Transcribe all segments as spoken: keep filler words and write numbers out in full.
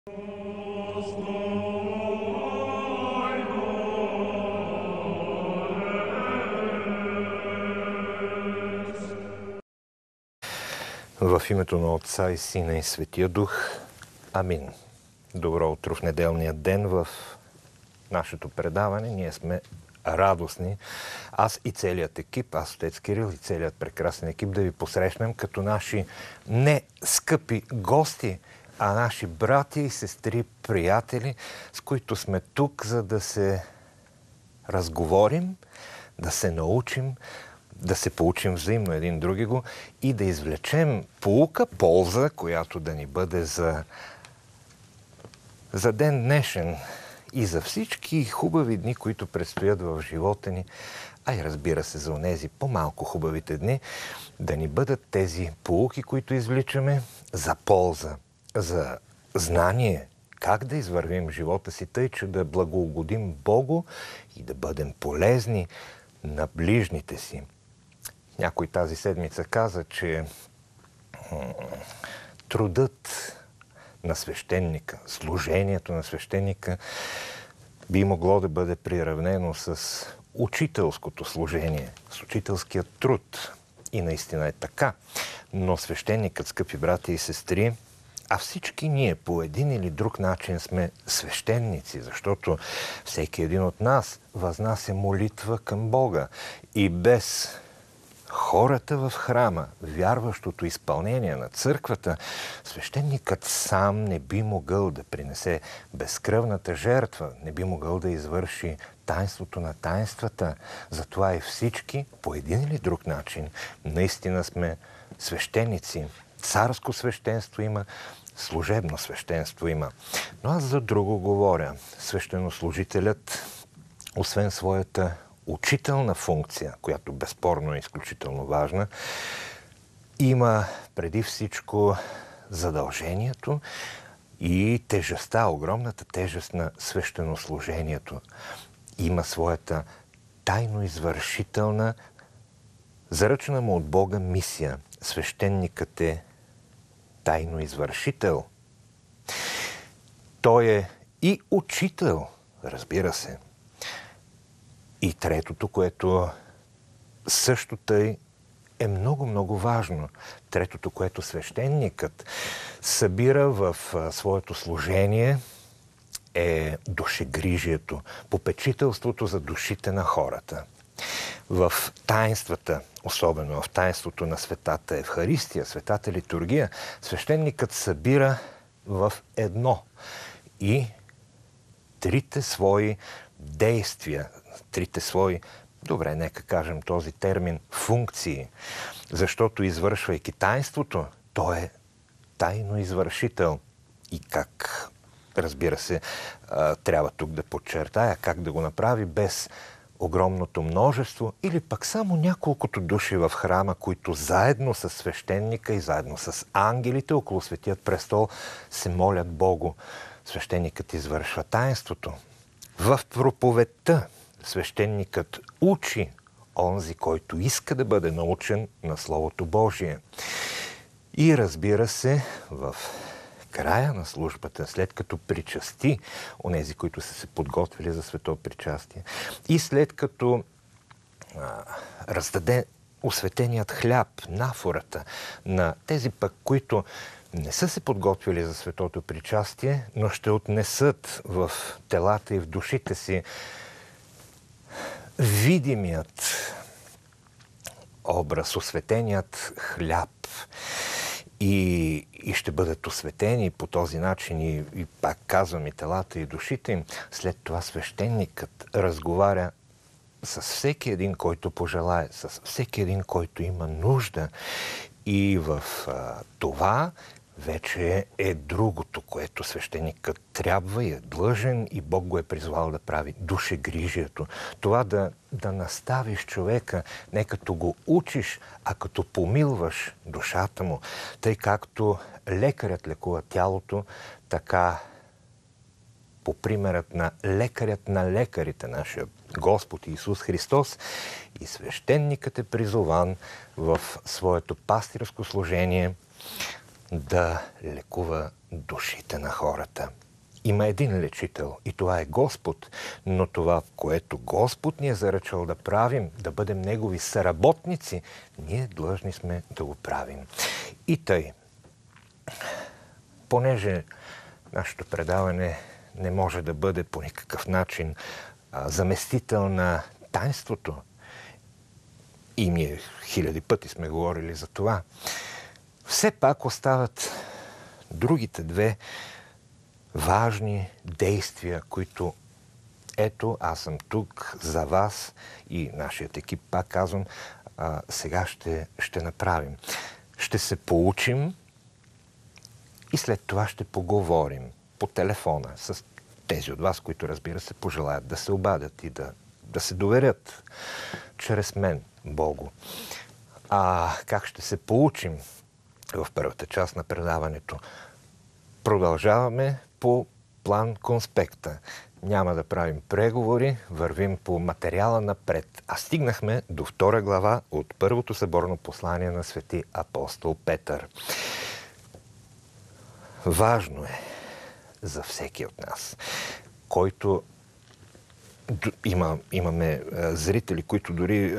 В името на Отца и Сина и Светия Дух. Амин. Добро утро в неделния ден в нашето предаване. Ние сме радостни. Аз и целият екип, аз отец Кирил и целият прекрасен екип да ви посрещнем като наши не скъпи гости, а наши брати и сестри, приятели, с които сме тук, за да се разговорим, да се научим, да се поучим взаимно един други го и да извлечем поука, полза, която да ни бъде за, за ден днешен и за всички хубави дни, които предстоят в живота ни, а и разбира се за онези по-малко хубавите дни, да ни бъдат тези поуки, които извличаме, за полза, за знание, как да извървим живота си тъй, че да благоугодим Богу и да бъдем полезни на ближните си. Някой тази седмица каза, че трудът на свещеника, служението на свещеника би могло да бъде приравнено с учителското служение, с учителския труд. И наистина е така. Но свещеникът, скъпи брати и сестри, а всички ние по един или друг начин сме свещеници, защото всеки един от нас възнася молитва към Бога. И без хората в храма, вярващото изпълнение на църквата, свещеникът сам не би могъл да принесе безкръвната жертва, не би могъл да извърши таинството на таинствата. Затова и всички, по един или друг начин, наистина сме свещеници. Царско свещенство има, служебно свещенство има. Но аз за друго говоря. Свещенослужителят, освен своята учителна функция, която безспорно е изключително важна, има преди всичко задължението и тежестта, огромната тежест на свещенослужението. Има своята тайно извършителна, заръчена му от Бога мисия. Свещеникът е тайно извършител. Той е и учител, разбира се. И третото, което също тъй е много-много важно. Третото, което свещеникът събира в своето служение, е душегрижието, попечителството за душите на хората. В таинствата, особено в таинството на Светата Евхаристия, Светата литургия, свещеникът събира в едно и трите свои действия, трите свои, добре, нека кажем този термин, функции, защото извършвайки таинството, той е тайно извършител. И как, разбира се, трябва тук да подчертая, как да го направи без огромното множество или пък само няколкото души в храма, които заедно с свещеника и заедно с ангелите около Светият престол се молят Богу. Свещеникът извършва таинството. В проповедта свещеникът учи онзи, който иска да бъде научен на Словото Божие. И разбира се, в края на службата, след като причасти онези, които са се подготвили за свето причастие, и след като а, раздаде осветеният хляб, нафората на тези пък, които не са се подготвили за светото причастие, но ще отнесат в телата и в душите си видимият образ, осветеният хляб и, и ще бъдат осветени по този начин и, и пак казвам и телата и душите им. След това свещеникът разговаря с всеки един, който пожелае, с всеки един, който има нужда. И в а, това вече е другото, което свещеникът трябва и е длъжен и Бог го е призвал да прави. Душегрижието. Това да, да наставиш човека, не като го учиш, а като помилваш душата му. Тъй както лекарят лекува тялото, така по примерът на лекарят на лекарите, нашия Господ Исус Христос, и свещеникът е призован в своето пастирско служение да лекува душите на хората. Има един лечител и това е Господ, но това, което Господ ни е заръчал да правим, да бъдем Негови съработници, ние длъжни сме да го правим. И тъй, понеже нашето предаване не може да бъде по никакъв начин а, заместител на таинството, и ние хиляди пъти сме говорили за това, все пак остават другите две важни действия, които ето, аз съм тук за вас и нашият екип, пак казвам, а, сега ще, ще направим. Ще се поучим и след това ще поговорим по телефона с тези от вас, които, разбира се, пожелаят да се обадят и да, да се доверят чрез мен Богу. А как ще се поучим в първата част на предаването? Продължаваме по план конспекта. Няма да правим преговори, вървим по материала напред. А стигнахме до втора глава от първото съборно послание на свети апостол Петър. Важно е за всеки от нас, който има, имаме зрители, които дори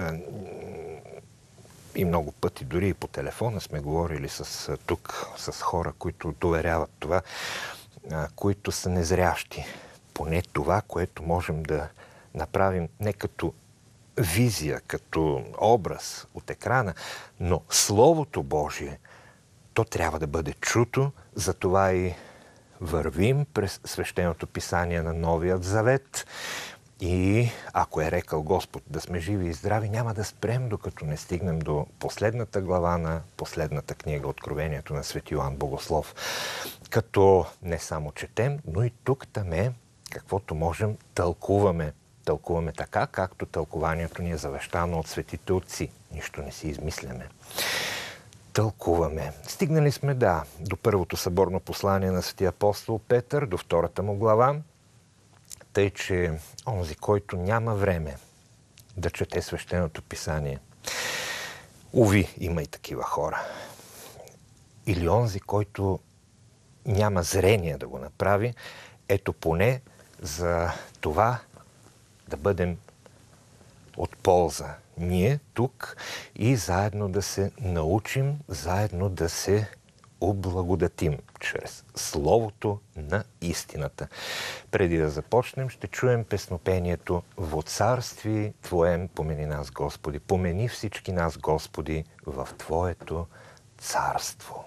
и много пъти, дори и по телефона сме говорили с, тук с хора, които доверяват това, които са незрящи. Поне това, което можем да направим не като визия, като образ от екрана, но Словото Божие, то трябва да бъде чуто, затова и вървим през свещеното писание на Новият Завет. И ако е рекал Господ да сме живи и здрави, няма да спрем, докато не стигнем до последната глава на последната книга, Откровението на свети Йоан Богослов. Като не само четем, но и тук-таме, каквото можем, тълкуваме. Тълкуваме така, както тълкованието ни е завещано от светите отци. Нищо не си измисляме. Тълкуваме. Стигнали сме, да, до първото съборно послание на свети апостол Петър, до втората му глава. Тъй, че онзи, който няма време да чете свещеното писание, уви, има и такива хора. Или онзи, който няма зрение да го направи, ето поне за това да бъдем от полза. Ние тук и заедно да се научим, заедно да се облагодатим чрез Словото на истината. Преди да започнем, ще чуем песнопението «Во царствие Твоем помени нас, Господи». Помени всички нас, Господи, в Твоето царство.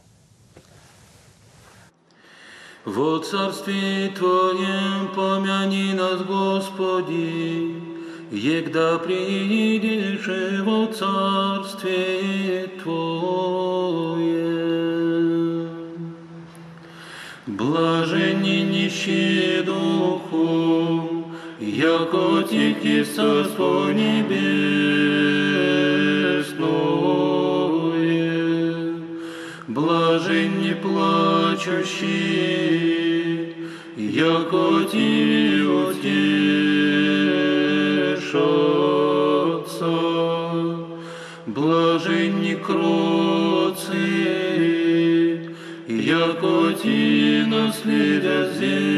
Во царстве Твоем помяни нас, Господи, егда приидешь во царстве Твое. Блажени нищие духом, яко тихи царство небесное. Блаженни плачущие, яко ти утешатся. Блаженни кроци, яко ти наследят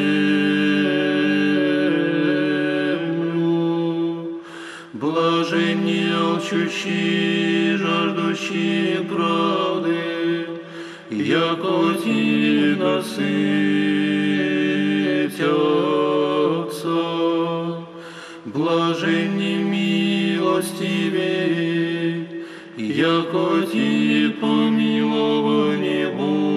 землю. Блаженни алчущие, жаждущие правды, яко ти насытятся. Блаженни милостивые, яко ти помилованы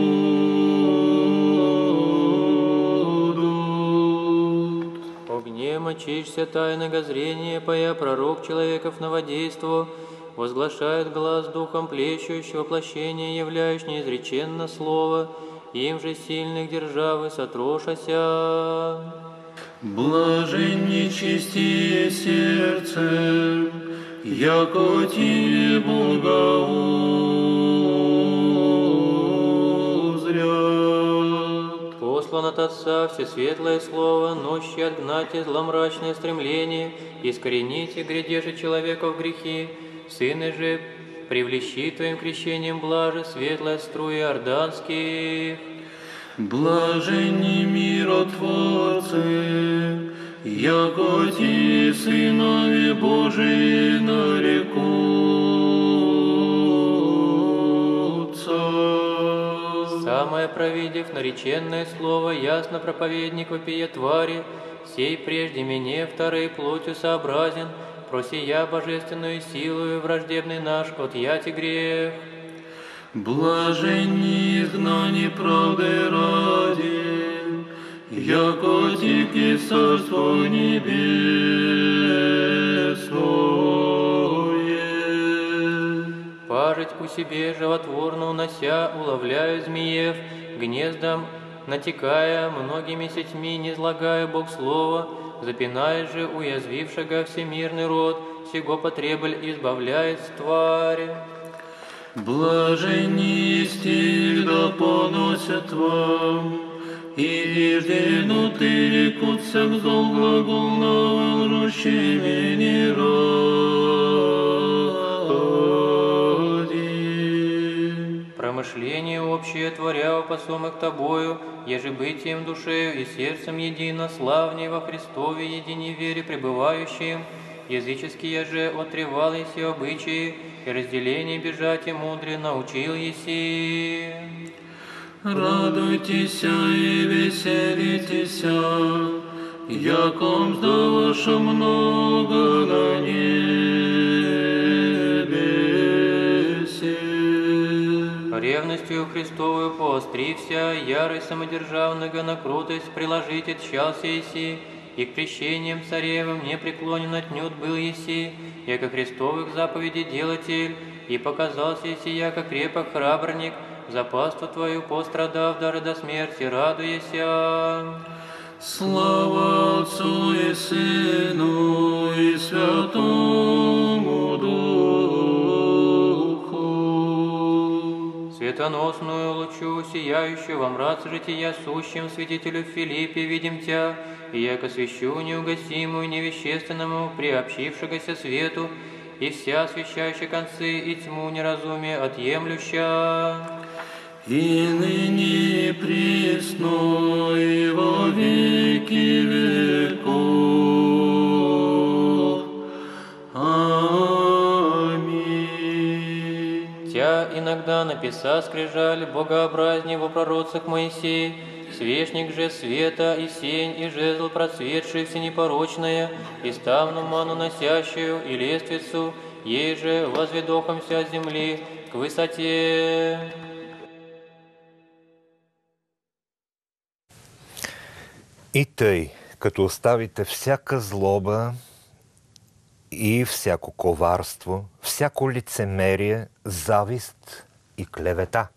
будут. Огнем очишься тайного зрения, поя пророк человеков новодейство, возглашает глаз духом плещущего воплощения, являющий неизреченно слово, им же сильных державы сотрошася. Блаженни чистие сердцем, яко ти благоузрят. Послан от Отца всесветлое слово, нощи отгнать зломрачное стремление, искорените грядежи человека в грехи, сыны же привлечи Твоим крещением блаже светлая струи орданских. Блаженни миротворцы, яко ти сынови Божии нарекутся. Самое провидев нареченное слово, ясно проповедник вопия твари, сей прежде мене второй плотью сообразен, просия божественную силою враждебный наш отъяти грех. Блаженни изгнани правды ради, яко тики царство небесное. Пажить у себе животворно унося, уловляя змеев, гнездом натекая, многими сетьми не злагая Бог слово, запиная же уязвившего всемирный род, сего потреболь избавляет с твари. Блаженни стиль да поносят вам, и ижденуты рекутся к зол глагол на лжущими ради. Промышление общее творя посомых тобою, ежебытием душею и сердцем едино, славней во Христове едине вере пребывающим, языческие же отревал еси обычаи, и разделение бежать и мудре научил еси. Радуйтесь и веселитесь, яком да ваше много на небесе. Ревностью Христовую поострився, ярость самодержавного на крутость приложите тщался еси, и к крещениям царевым не преклонен отнюдь был еси, яко Христовых заповедей делатель, и показался еси, яко крепок храбрник, за паству Твою пострадав дары до смерти, радуеся. Слава Отцу и Сыну и Святому Духу. Светоносную лучу, сияющую во мраце жития сущим святителю Филиппе, видим Тя, и яко свящу неугасимую невещественному, приобщившегося свету, и вся освещающая концы и тьму неразумия отъемлюща. И ныне и присно, и во веки веков. Аминь. Тя иногда написа скрижаль богообразней во пророцах Моисей, свечник же света и сень, и жезл процветший всенепорочное, и ставну ману носящую, и лествицу, ей же возведохомся от земли к высоте. И тъй, като оставите всяка злоба и всяко коварство, всяко лицемерие, завист и клевета.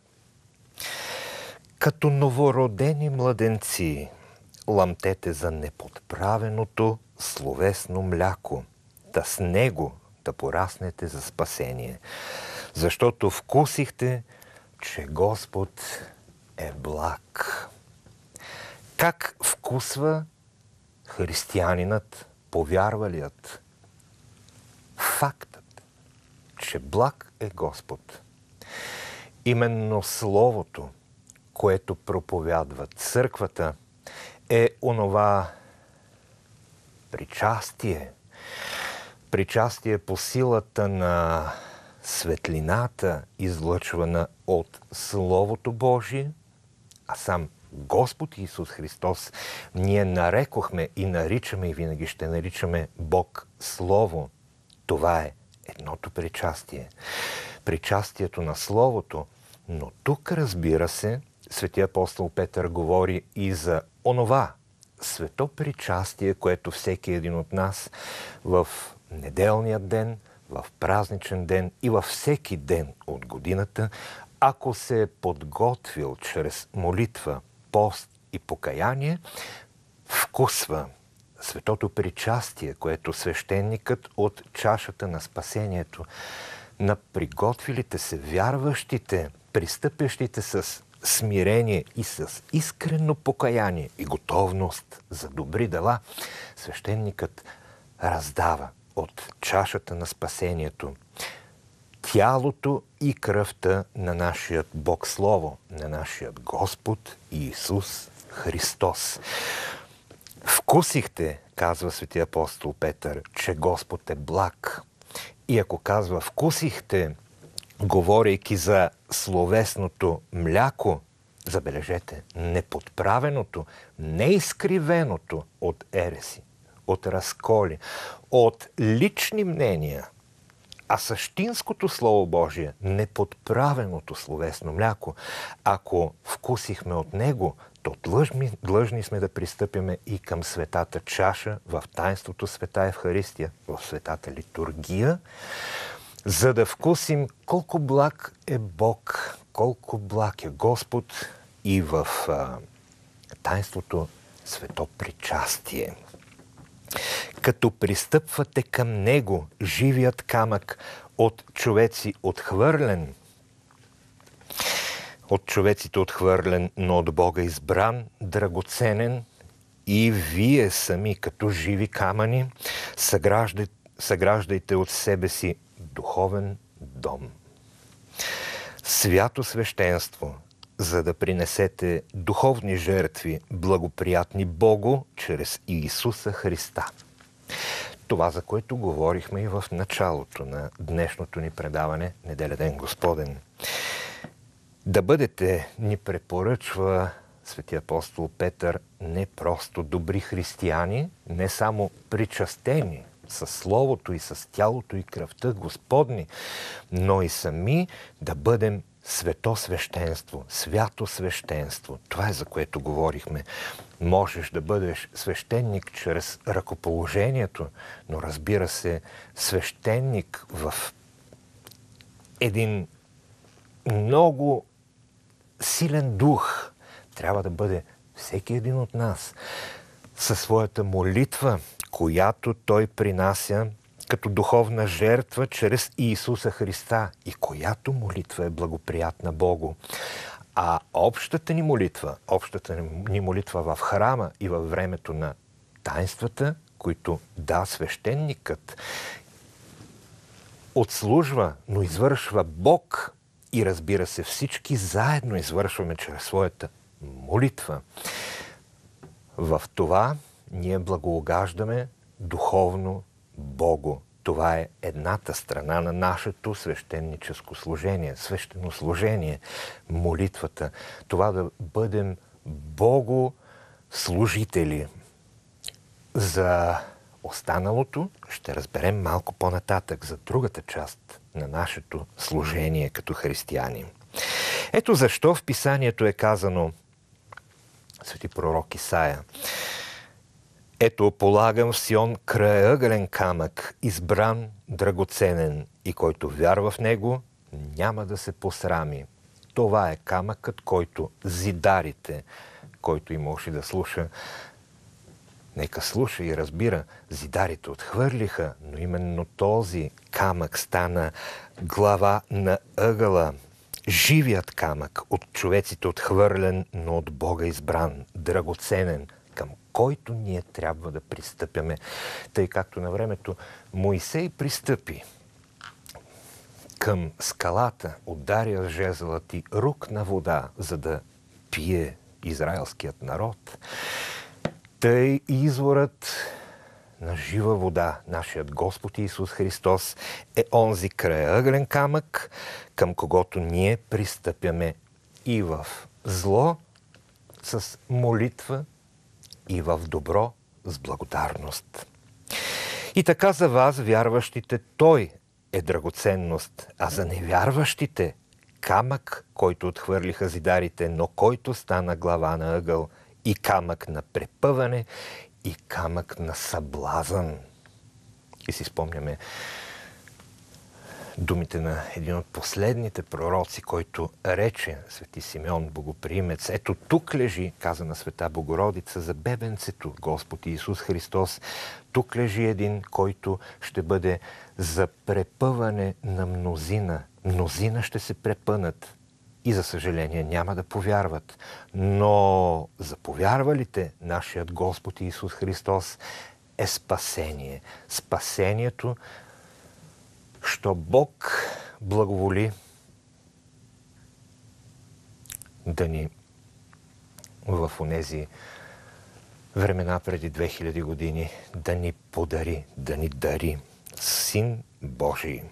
Като новородени младенци, ламтете за неподправеното словесно мляко, да с него да пораснете за спасение, защото вкусихте, че Господ е благ. Как вкусва християнинът, повярвалият? Фактът, че благ е Господ. Именно Словото, което проповядва църквата, е онова причастие. Причастие по силата на светлината, излъчвана от Словото Божие, а сам Господ Исус Христос ние нарекохме и наричаме и винаги ще наричаме Бог Слово. Това е едното причастие. Причастието на Словото, но тук, разбира се, светия апостол Петър говори и за онова свето причастие, което всеки един от нас в неделния ден, в празничен ден и във всеки ден от годината, ако се е подготвил чрез молитва, пост и покаяние, вкусва светото причастие, което свещеникът от чашата на спасението на приготвилите се, вярващите, пристъпящите с смирение и с искрено покаяние и готовност за добри дела, свещеникът раздава от чашата на спасението. тялото и кръвта на нашият Бог Слово, на нашият Господ Иисус Христос. Вкусихте, казва свети апостол Петър, че Господ е благ. И ако казва вкусихте, говорейки за словесното мляко, забележете, неподправеното, неизкривеното от ереси, от разколи, от лични мнения, а същинското Слово Божие, неподправеното словесно мляко, ако вкусихме от него, то длъжни, длъжни сме да пристъпиме и към светата чаша в таинството света Евхаристия, в светата литургия, за да вкусим колко благ е Бог, колко благ е Господ и в а, таинството свето причастие. Като пристъпвате към него, живият камък от човеци отхвърлен, от човеците отхвърлен, но от Бога избран, драгоценен, и вие сами, като живи камъни, съграждайте, съграждайте от себе си духовен дом. Свято свещенство, за да принесете духовни жертви, благоприятни Богу, чрез Иисуса Христа. Това, за което говорихме и в началото на днешното ни предаване Неделя ден Господен. Да бъдете, ни препоръчва свети апостол Петър, не просто добри християни, не само причастени със Словото и с тялото и кръвта Господни, но и сами да бъдем свето свещенство, свято свещенство. Това е, за което говорихме. Можеш да бъдеш свещеник чрез ръкоположението, но разбира се, свещеник в един много силен дух трябва да бъде всеки един от нас със своята молитва, която той принася като духовна жертва чрез Иисуса Христа, и която молитва е благоприятна Богу. А общата ни молитва, общата ни молитва в храма и във времето на таинствата, които да, свещеникът отслужва, но извършва Бог, и разбира се, всички заедно извършваме чрез своята молитва. В това ние благоугаждаме духовно Богу. Това е едната страна на нашето свещеническо служение, свещенослужение, молитвата. Това да бъдем Богу служители. За останалото ще разберем малко по-нататък, за другата част на нашето служение като християни. Ето защо в Писанието е казано, свети пророк Исаия: ето полагам в Сион краеъгълен камък, избран, драгоценен, и който вярва в него, няма да се посрами. Това е камъкът, който зидарите, който има уши да слуша, нека слуша и разбира. Зидарите отхвърлиха, но именно този камък стана глава на ъгъла. Живият камък, от човеците отхвърлен, но от Бога избран, драгоценен, към който ние трябва да пристъпяме. Тъй както на времето Моисей пристъпи към скалата, ударя жезълът и рукна вода, за да пие израелският народ. Тъй изворът на жива вода, нашият Господ Иисус Христос, е онзи краеъгълен камък, към когото ние пристъпяме и в зло с молитва, и в добро с благодарност. И така за вас, вярващите, Той е драгоценност, а за невярващите камък, който отхвърлиха зидарите, но който стана глава на ъгъл, и камък на препъване, и камък на съблазън. И си спомняме думите на един от последните пророци, който рече, свети Симеон Богоприимец: ето тук лежи, каза на света Богородица за бебенцето, Господ Иисус Христос, тук лежи един, който ще бъде за препъване на мнозина. Мнозина ще се препънат и, за съжаление, няма да повярват. Но за повярвалите, нашият Господ Иисус Христос е спасение. Спасението, що Бог благоволи да ни в онези времена преди две хиляди години да ни подари, да ни дари Син Божий.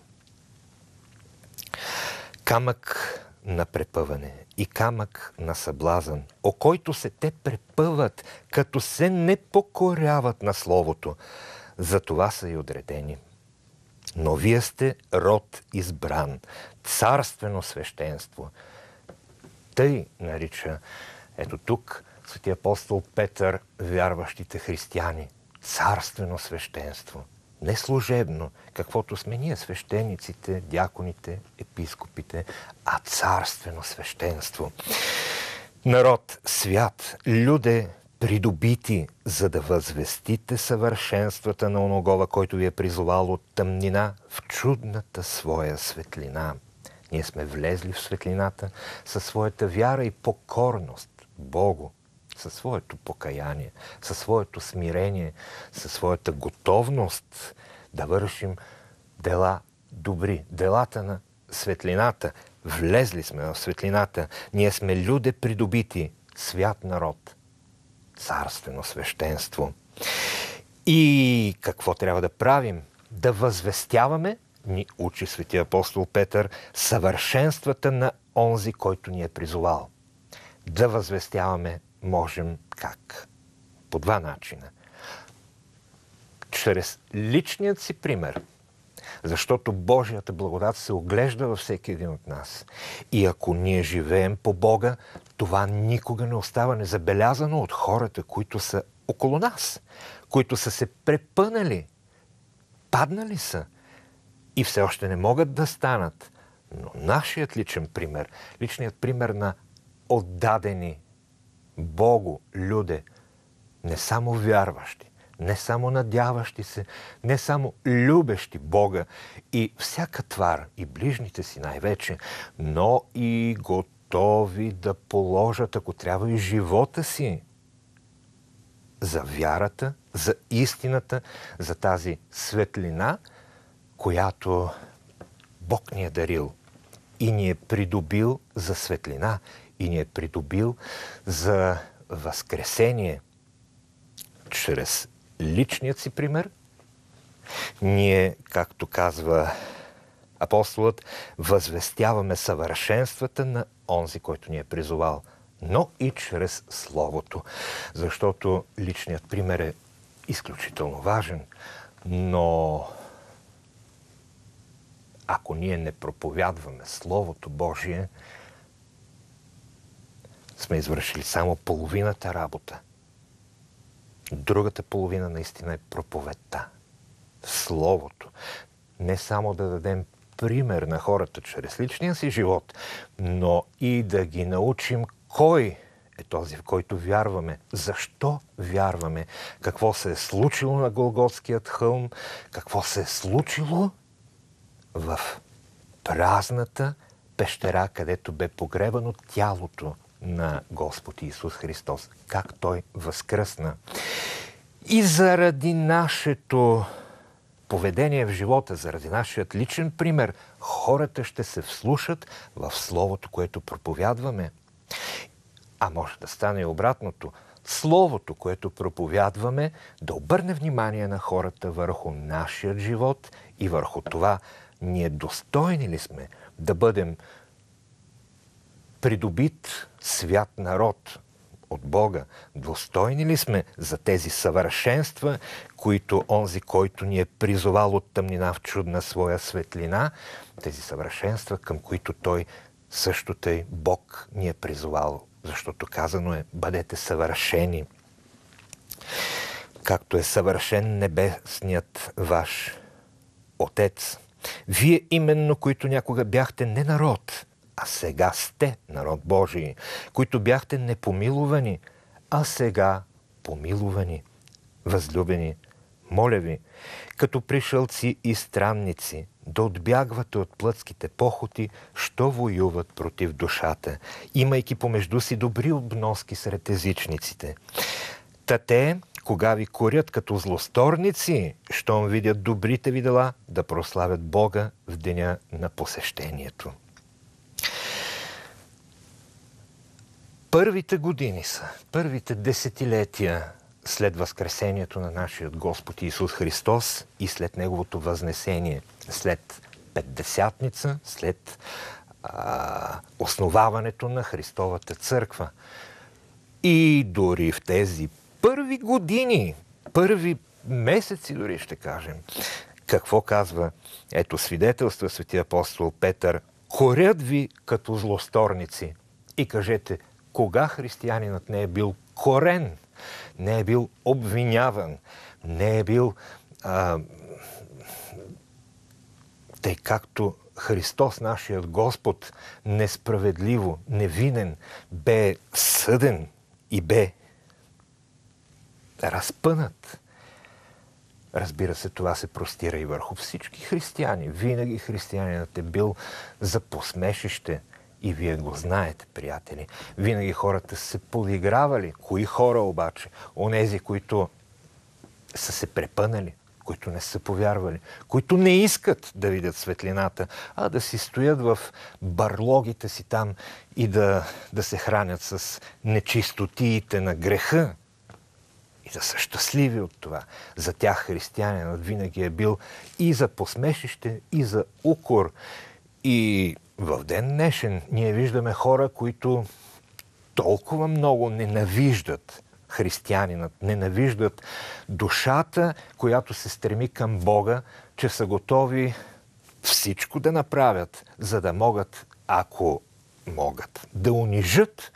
Камък на препъване и камък на съблазън, о който се те препъват, като се не покоряват на Словото. За това са и отредени. Но вие сте род избран, царствено свещенство. Тъй нарича, ето тук, свети апостол Петър, вярващите християни. Царствено свещенство. Не служебно, каквото сме ние, свещениците, дяконите, епископите, а царствено свещенство. Народ свят, люде придобити, за да възвестите съвършенствата на оногова, който ви е призовал от тъмнина в чудната своя светлина. Ние сме влезли в светлината със своята вяра и покорност Богу, със своето покаяние, със своето смирение, със своята готовност да вършим дела добри, делата на светлината. Влезли сме в светлината. Ние сме люде придобити, свят народ, царствено свещенство. И какво трябва да правим? Да възвестяваме, ни учи свети апостол Петър, съвършенствата на онзи, който ни е призовал. Да възвестяваме можем как? По два начина. Чрез личният си пример, защото Божията благодат се оглежда във всеки един от нас. И ако ние живеем по Бога, това никога не остава незабелязано от хората, които са около нас, които са се препънали, паднали са и все още не могат да станат. Но нашият личен пример, личният пример на отдадени Богу люде, не само вярващи, не само надяващи се, не само любещи Бога и всяка твар, и ближните си най-вече, но и готови да положат, ако трябва, и живота си за вярата, за истината, за тази светлина, която Бог ни е дарил и ни е придобил за светлина, и ни е придобил за възкресение. Чрез личният си пример, ние, както казва апостолът, възвестяваме съвършенствата на онзи, който ни е призовал, но и чрез Словото, защото личният пример е изключително важен, но ако ние не проповядваме Словото Божие, сме извършили само половината работа. Другата половина наистина е проповедта. Словото. Не само да дадем пример на хората чрез личния си живот, но и да ги научим кой е този, в който вярваме, защо вярваме, какво се е случило на Голготският хълм, какво се е случило в празната пещера, където бе погребано тялото на Господ Исус Христос, как Той възкръсна. И заради нашето поведение в живота, заради нашият личен пример, хората ще се вслушат в Словото, което проповядваме. А може да стане и обратното. Словото, което проповядваме, да обърне внимание на хората върху нашия живот и върху това, ние достойни ли сме да бъдем придобит свят народ от Бога. Достойни ли сме за тези съвършенства, които онзи, който ни е призовал от тъмнина в чудна своя светлина, тези съвършенства, към които Той също тъй Бог ни е призовал, защото казано е, бъдете съвършени, както е съвършен небесният ваш Отец. Вие именно, които някога бяхте не народ, а сега сте народ Божий, които бяхте непомилувани, а сега помилувани, възлюбени. Моля ви, като пришълци и странници, да отбягвате от плътските похоти, що воюват против душата, имайки помежду си добри обноски сред езичниците. Та те, кога ви корят като злосторници, щом видят добрите ви дела, да прославят Бога в деня на посещението. Първите години са, първите десетилетия след възкресението на нашия Господ Исус Христос и след Неговото възнесение, след Петдесятница, след а, основаването на Христовата църква. И дори в тези първи години, първи месеци дори ще кажем, какво казва? Ето свидетелства свети апостол Петър: корят ви като злосторници. И кажете, кога християнинът не е бил корен, не е бил обвиняван, не е бил а, тъй както Христос, нашият Господ, несправедливо, невинен, бе съден и бе разпънат. Разбира се, това се простира и върху всички християни. Винаги християнинът е бил за посмешище. И вие го знаете, приятели. Винаги хората са се подигравали. Кои хора обаче? Онези, които са се препънали, които не са повярвали, които не искат да видят светлината, а да си стоят в барлогите си там и да, да се хранят с нечистотиите на греха и да са щастливи от това. За тях християнинът винаги е бил и за посмешище, и за укор. И в ден днешен ние виждаме хора, които толкова много ненавиждат християнинът, ненавиждат душата, която се стреми към Бога, че са готови всичко да направят, за да могат, ако могат, да унижат,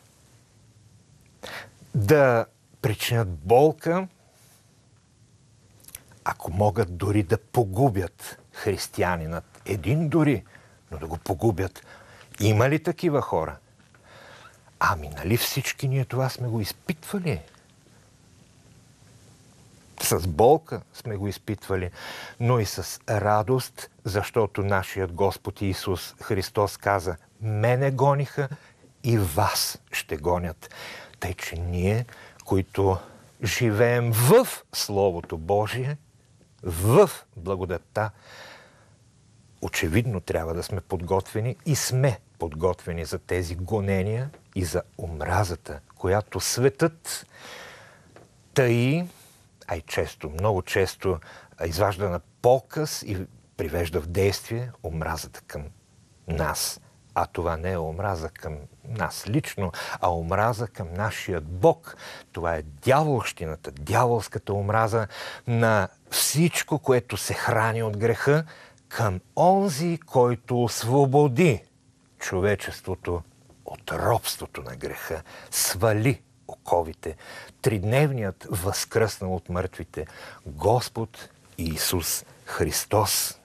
да причинят болка, ако могат дори да погубят християнинът. Един дори, но да го погубят. Има ли такива хора? Ами, нали всички ние това сме го изпитвали? С болка сме го изпитвали, но и с радост, защото нашият Господ Исус Христос каза: мене гониха и вас ще гонят. Тъй, че ние, които живеем в Словото Божие, в благодатта, очевидно трябва да сме подготвени и сме подготвени за тези гонения и за омразата, която светът таи, а и често, много често изважда на показ и привежда в действие омразата към нас. А това не е омраза към нас лично, а омраза към нашия Бог. Това е дяволщината, дяволската омраза на всичко, което се храни от греха, към онзи, който освободи човечеството от робството на греха, свали оковите. Тридневният възкръснал от мъртвите Господ Исус Христос.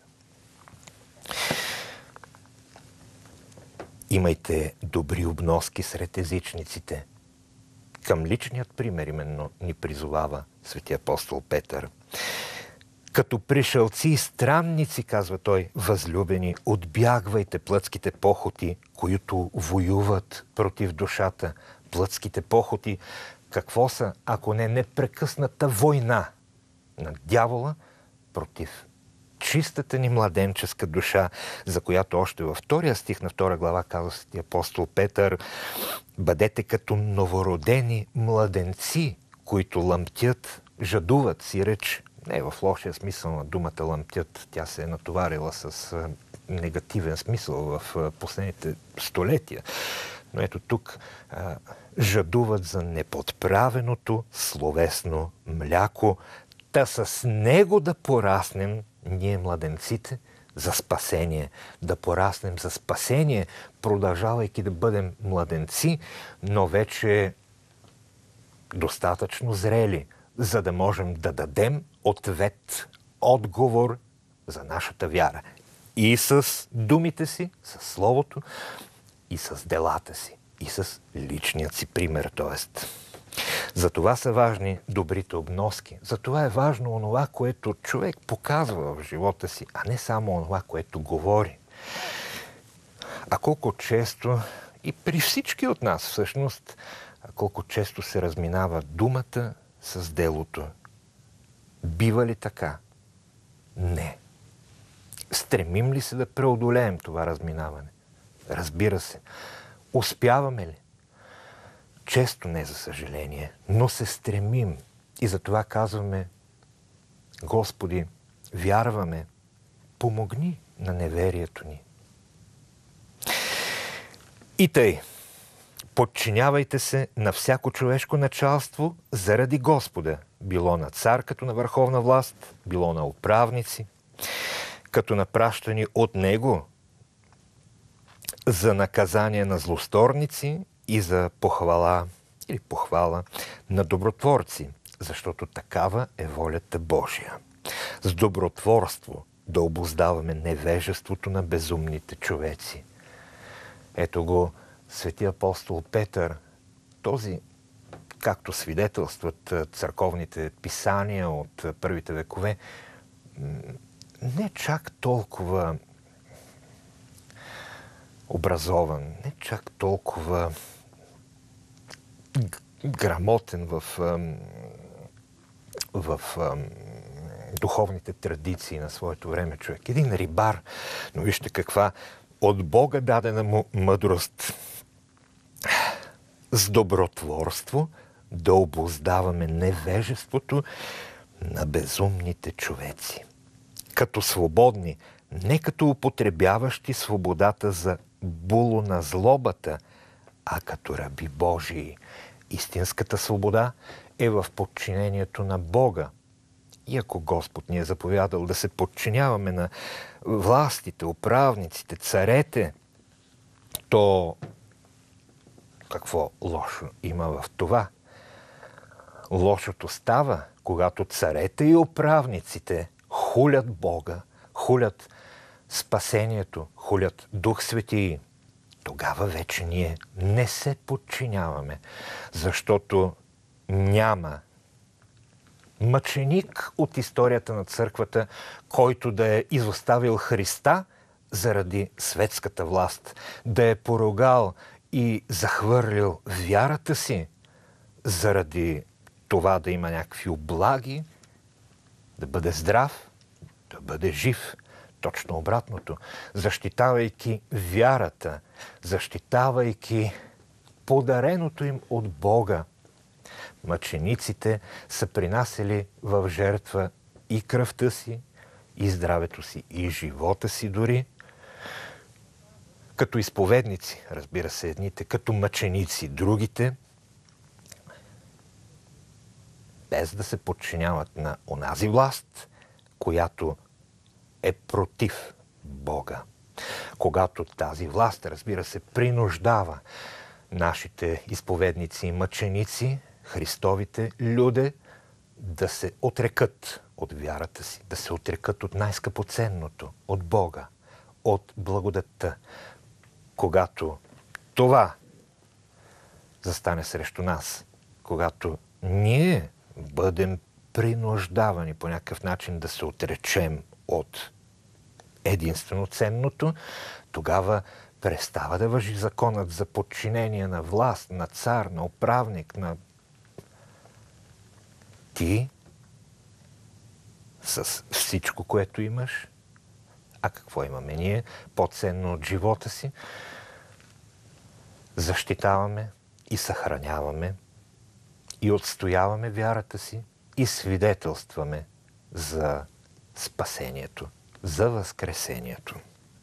Имайте добри обноски сред езичниците. Към личният пример именно ни призовава свети апостол Петър. Като пришълци и странници, казва той, възлюбени, отбягвайте плътските похоти, които воюват против душата. Плътските похоти какво са, ако не непрекъсната война на дявола против чистата ни младенческа душа, за която още във втория стих на втора глава казва свети апостол Петър: бъдете като новородени младенци, които лъмтят, жадуват, си реч. Не в лошия смисъл на думата лъмтят. Тя се е натоварила с негативен смисъл в последните столетия. Но ето тук а, жадуват за неподправеното словесно мляко, та с него да пораснем ние младенците за спасение. Да пораснем за спасение, продължавайки да бъдем младенци, но вече достатъчно зрели, за да можем да дадем ответ, отговор за нашата вяра. И с думите си, с словото, и с делата си, и с личният си пример, т.е. За това са важни добрите обноски. За това е важно онова, което човек показва в живота си, а не само онова, което говори. А колко често, и при всички от нас всъщност, колко често се разминава думата с делото. Бива ли така? Не. Стремим ли се да преодолеем това разминаване? Разбира се. Успяваме ли? Често не, за съжаление, но се стремим. И затова казваме: Господи, вярваме, помогни на неверието ни. И тъй, подчинявайте се на всяко човешко началство заради Господа, било на цар като на върховна власт, било на управници, като напращани от Него за наказание на злосторници и за похвала или похвала на добротворци, защото такава е волята Божия. С добротворство да обуздаваме невежеството на безумните човеци. Ето го свети апостол Петър, този, както свидетелстват църковните писания от първите векове, не чак толкова образован, не чак толкова грамотен в, в духовните традиции на своето време човек. Един рибар, но вижте каква от Бога дадена му мъдрост. С добротворство да обуздаваме невежеството на безумните човеци. Като свободни, не като употребяващи свободата за було на злобата, а като раби Божии. Истинската свобода е в подчинението на Бога. И ако Господ ни е заповядал да се подчиняваме на властите, управниците, царете, то какво лошо има в това? Лошото става, когато царете и управниците хулят Бога, хулят спасението, хулят Дух Светий. Тогава вече ние не се подчиняваме, защото няма мъченик от историята на църквата, който да е изоставил Христа заради светската власт, да е поругал и захвърлил вярата си заради това да има някакви облаги, да бъде здрав, да бъде жив. Точно обратното. Защитавайки вярата, защитавайки подареното им от Бога, мъчениците са принасяли в жертва и кръвта си, и здравето си, и живота си дори. Като изповедници, разбира се, едните, като мъченици, другите, без да се подчиняват на онази власт, която е против Бога. Когато тази власт, разбира се, принуждава нашите изповедници и мъченици, Христовите люде, да се отрекат от вярата си, да се отрекат от най-скъпоценното, от Бога, от благодатта. Когато това застане срещу нас, когато ние бъдем принуждавани по някакъв начин да се отречем от единствено ценното, тогава престава да важи законът за подчинение на власт, на цар, на управник, на ти с всичко, което имаш. А какво имаме ние? По-ценно от живота си. Защитаваме и съхраняваме и отстояваме вярата си и свидетелстваме за спасението, за възкресението.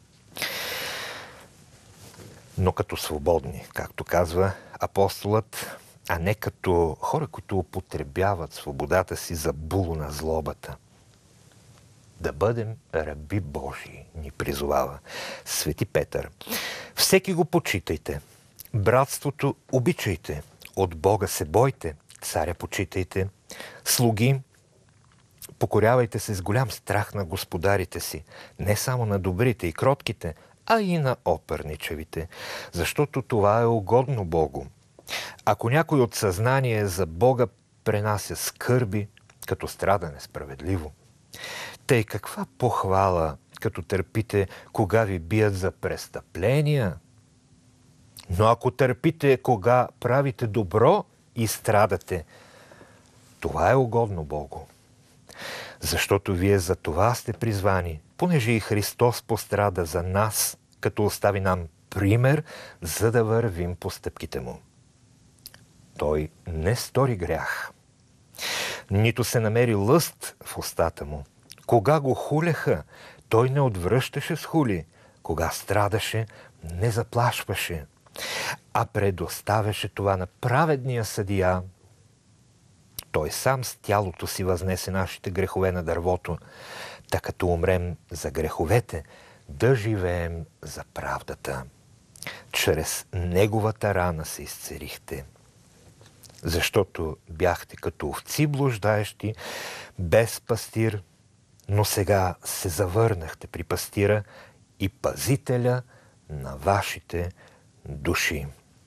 Но като свободни, както казва апостолът, а не като хора, които употребяват свободата си за було на злобата. Да бъдем раби Божии, ни призовава свети Петър. Всеки го почитайте, братството обичайте, от Бога се бойте, царя почитайте, слуги, покорявайте се с голям страх на господарите си, не само на добрите и кротките, а и на оперничевите, защото това е угодно Богу. Ако някой от съзнание за Бога пренася скърби, като страда несправедливо, тъй каква похвала, като търпите, кога ви бият за престъпления? Но ако търпите, кога правите добро и страдате, Това е угодно Богу. Защото вие за това сте призвани, понеже и Христос пострада за нас, като остави нам пример, за да вървим по стъпките му. Той не стори грях. Нито се намери лъст в устата му. Кога го хулеха, той не отвръщаше с хули. Кога страдаше, не заплашваше, а предоставяше това на праведния съдия. Той сам с тялото си възнесе нашите грехове на дървото, така като умрем за греховете, да живеем за правдата. Чрез неговата рана се изцелихте. Защото бяхте като овци блуждаещи, без пастир, но сега се завърнахте при пастира и пазителя на вашите души.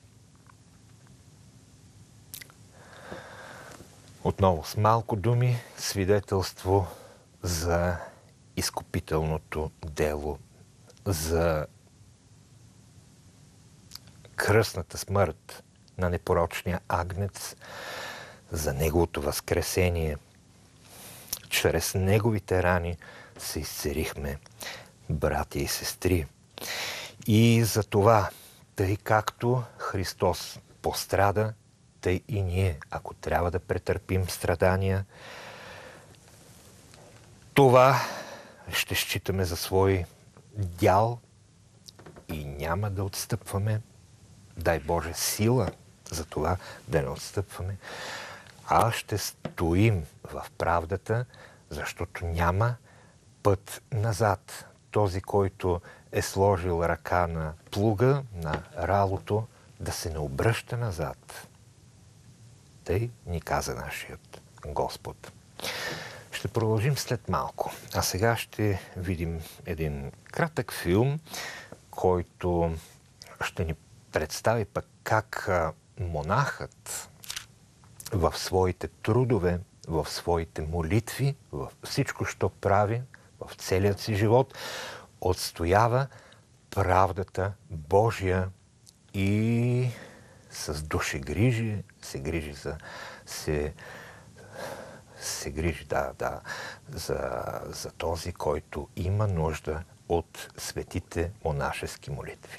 Отново с малко думи свидетелство за изкупителното дело, за кръстната смърт на непорочния агнец, за неговото възкресение. Чрез неговите рани се изцелихме, братя и сестри. И за това, тъй както Христос пострада, тъй и ние, ако трябва да претърпим страдания, това ще считаме за свой дял и няма да отстъпваме. Дай Боже сила за това да не отстъпваме, а ще стоим в правдата, защото няма път назад. Този, който е сложил ръка на плуга, на ралото, да се не обръща назад. Тъй ни каза нашият Господ. Ще продължим след малко. А сега ще видим един кратък филм, който ще ни представи пък как монахът в своите трудове, в своите молитви, в всичко, що прави, в целият си живот, отстоява правдата Божия и с душегрижие се грижи за се, се грижи, да, да, за, за този, който има нужда от светите монашески молитви.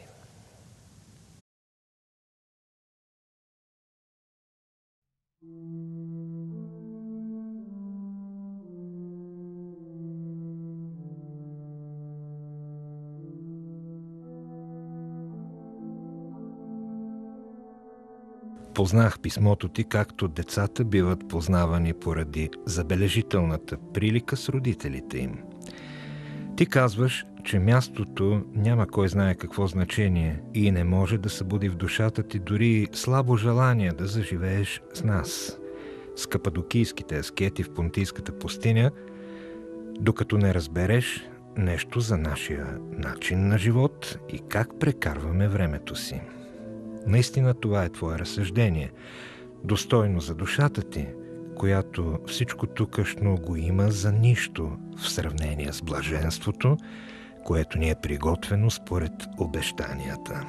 Познах писмото ти, както децата биват познавани поради забележителната прилика с родителите им. Ти казваш, че мястото няма кой знае какво значение и не може да събуди в душата ти дори слабо желание да заживееш с нас, с кападокийските аскети в Понтийската пустиня, докато не разбереш нещо за нашия начин на живот и как прекарваме времето си. Наистина това е твое разсъждение, достойно за душата ти, която всичко тукашно го има за нищо в сравнение с блаженството, което ни е приготвено според обещанията.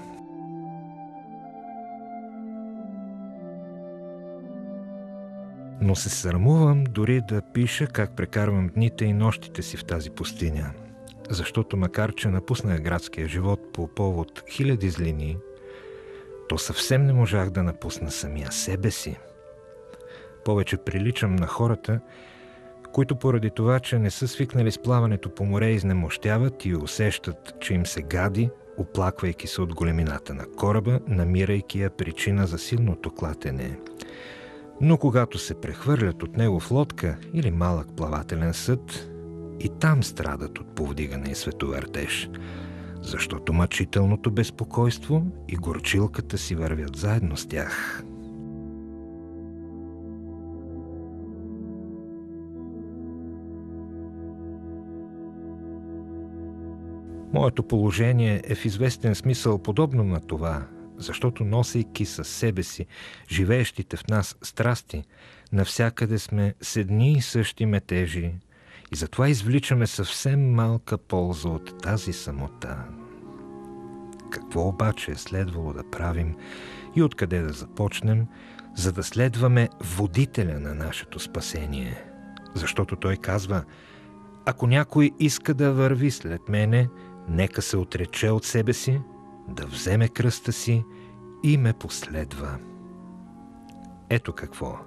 Но се срамувам дори да пиша как прекарвам дните и нощите си в тази пустиня, защото макар че напуснах градския живот по повод хиляди злини, то съвсем не можах да напусна самия себе си. Повече приличам на хората, които поради това, че не са свикнали с плаването по море, изнемощяват и усещат, че им се гади, оплаквайки се от големината на кораба, намирайки я причина за силното клатене. Но когато се прехвърлят от него в лодка или малък плавателен съд, и там страдат от повдигане и световъртеж, защото мъчителното безпокойство и горчилката си вървят заедно с тях. Моето положение е в известен смисъл подобно на това, защото носейки със себе си живеещите в нас страсти, навсякъде сме с едни и същи метежи и затова извличаме съвсем малка полза от тази самота. Какво обаче е следвало да правим и откъде да започнем, за да следваме водителя на нашето спасение. Защото той казва: ако някой иска да върви след мене, нека се отрече от себе си, да вземе кръста си и ме последва. Ето какво.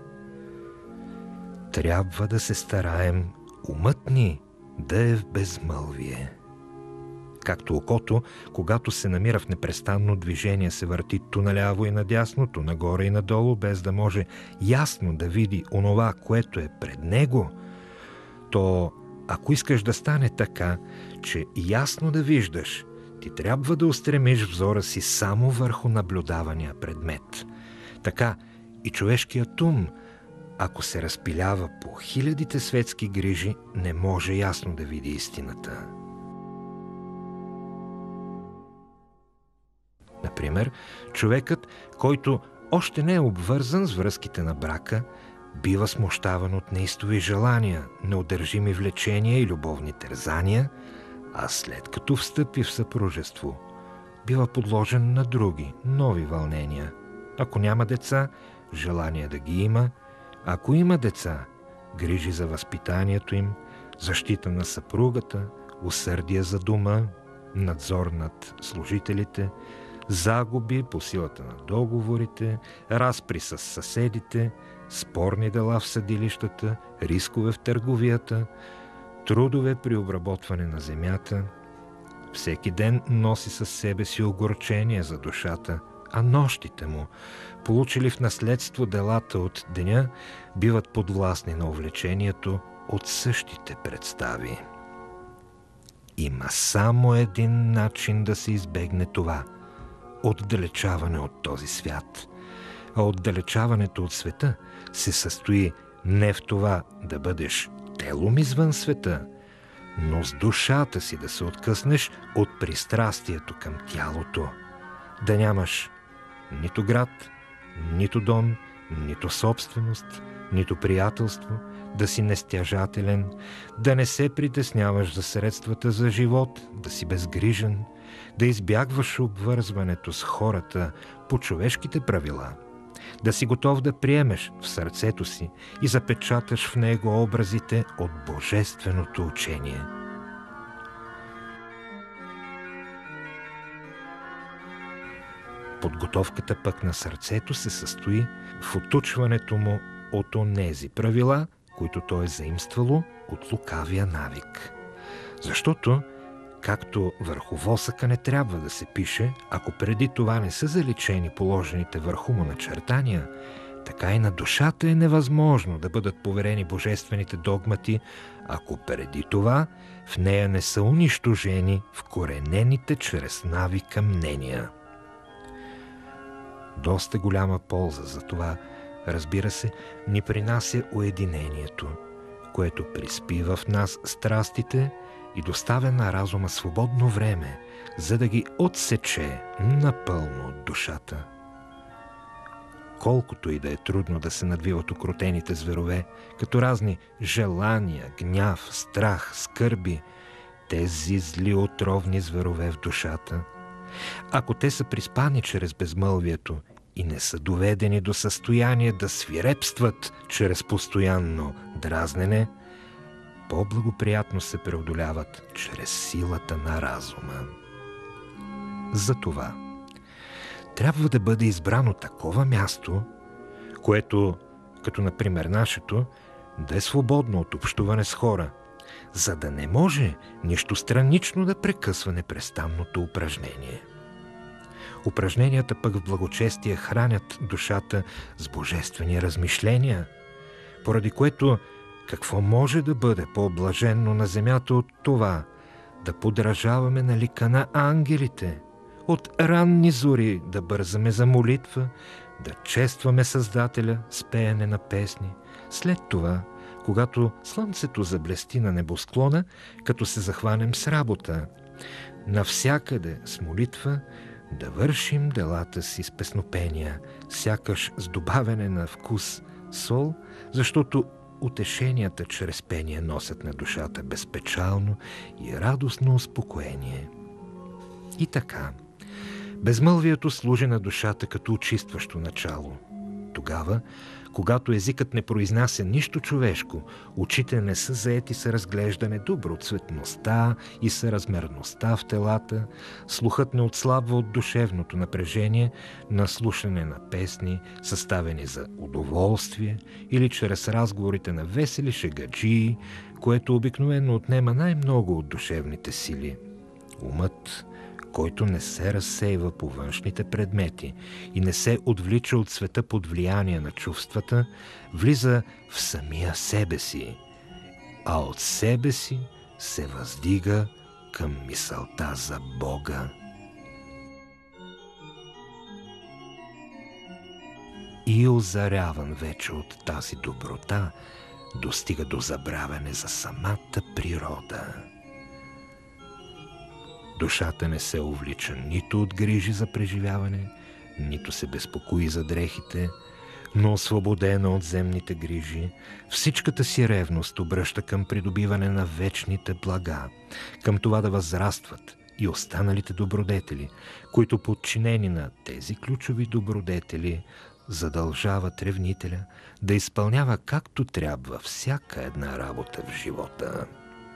Трябва да се стараем умът ни да е в безмълвие. Както окото, когато се намира в непрестанно движение, се върти ту наляво и надясно, ту нагоре и надолу, без да може ясно да види онова, което е пред него, то ако искаш да стане така, че ясно да виждаш, ти трябва да устремиш взора си само върху наблюдавания предмет. Така и човешкият ум, ако се разпилява по хилядите светски грижи, не може ясно да види истината. Например, човекът, който още не е обвързан с връзките на брака, бива смущаван от неистови желания, неудържими влечения и любовни тързания, а след като встъпи в съпружество, бива подложен на други, нови вълнения. Ако няма деца, желание да ги има; ако има деца, грижи за възпитанието им, защита на съпругата, усърдие за дома, надзор над служителите, загуби по силата на договорите, разпри с съседите, спорни дела в съдилищата, рискове в търговията, трудове при обработване на земята. Всеки ден носи със себе си огорчение за душата, а нощите му, получили в наследство делата от деня, биват подвластни на увлечението от същите представи. Има само един начин да се избегне това – отдалечаване от този свят. А отдалечаването от света се състои не в това да бъдеш телом извън света, но с душата си да се откъснеш от пристрастието към тялото. Да нямаш нито град, нито дом, нито собственост, нито приятелство, да си нестяжателен, да не се притесняваш за средствата за живот, да си безгрижен, да избягваш обвързването с хората по човешките правила, да си готов да приемеш в сърцето си и запечаташ в него образите от божественото учение. Подготовката пък на сърцето се състои в отучването му от онези правила, които то е заимствало от лукавия навик. Защото, както върху восъка не трябва да се пише, ако преди това не са заличени положените върху му начертания, така и на душата е невъзможно да бъдат поверени божествените догмати, ако преди това в нея не са унищожени вкоренените чрез навика мнения. Доста голяма полза за това, разбира се, ни принася уединението, което приспива в нас страстите и доставя на разума свободно време, за да ги отсече напълно от душата. Колкото и да е трудно да се надвиват укротените зверове, като разни желания, гняв, страх, скърби, тези зли отровни зверове в душата, ако те са приспани чрез безмълвието и не са доведени до състояние да свирепстват чрез постоянно дразнене, по-благоприятно се преодоляват чрез силата на разума. Затова трябва да бъде избрано такова място, което, като например нашето, да е свободно от общуване с хора, за да не може нищо странично да прекъсва непрестанното упражнение. Упражненията пък в благочестие хранят душата с божествени размишления, поради което какво може да бъде по-блаженно на земята от това да подражаваме на лика на ангелите, от ранни зори да бързаме за молитва, да честваме Създателя с пеене на песни, след това, когато слънцето заблести на небосклона, като се захванем с работа, навсякъде с молитва да вършим делата си с песнопения, сякаш с добавяне на вкус сол, защото утешенията чрез пение носят на душата безпечално и радостно успокоение. И така, безмълвието служи на душата като очистващо начало. Тогава, когато езикът не произнася нищо човешко, очите не са заети с разглеждане доброцветността и съразмерността в телата, слухът не отслабва от душевното напрежение на слушане на песни, съставени за удоволствие или чрез разговорите на весели шегаджии, което обикновено отнема най-много от душевните сили. Умът, който не се разсейва по външните предмети и не се отвлича от света под влияние на чувствата, влиза в самия себе си, а от себе си се въздига към мисълта за Бога. И озаряван вече от тази доброта, достига до забравяне за самата природа. Душата не се увлича нито от грижи за преживяване, нито се безпокои за дрехите, но освободена от земните грижи, всичката си ревност обръща към придобиване на вечните блага, към това да възрастват и останалите добродетели, които подчинени на тези ключови добродетели задължават ревнителя да изпълнява както трябва всяка една работа в живота.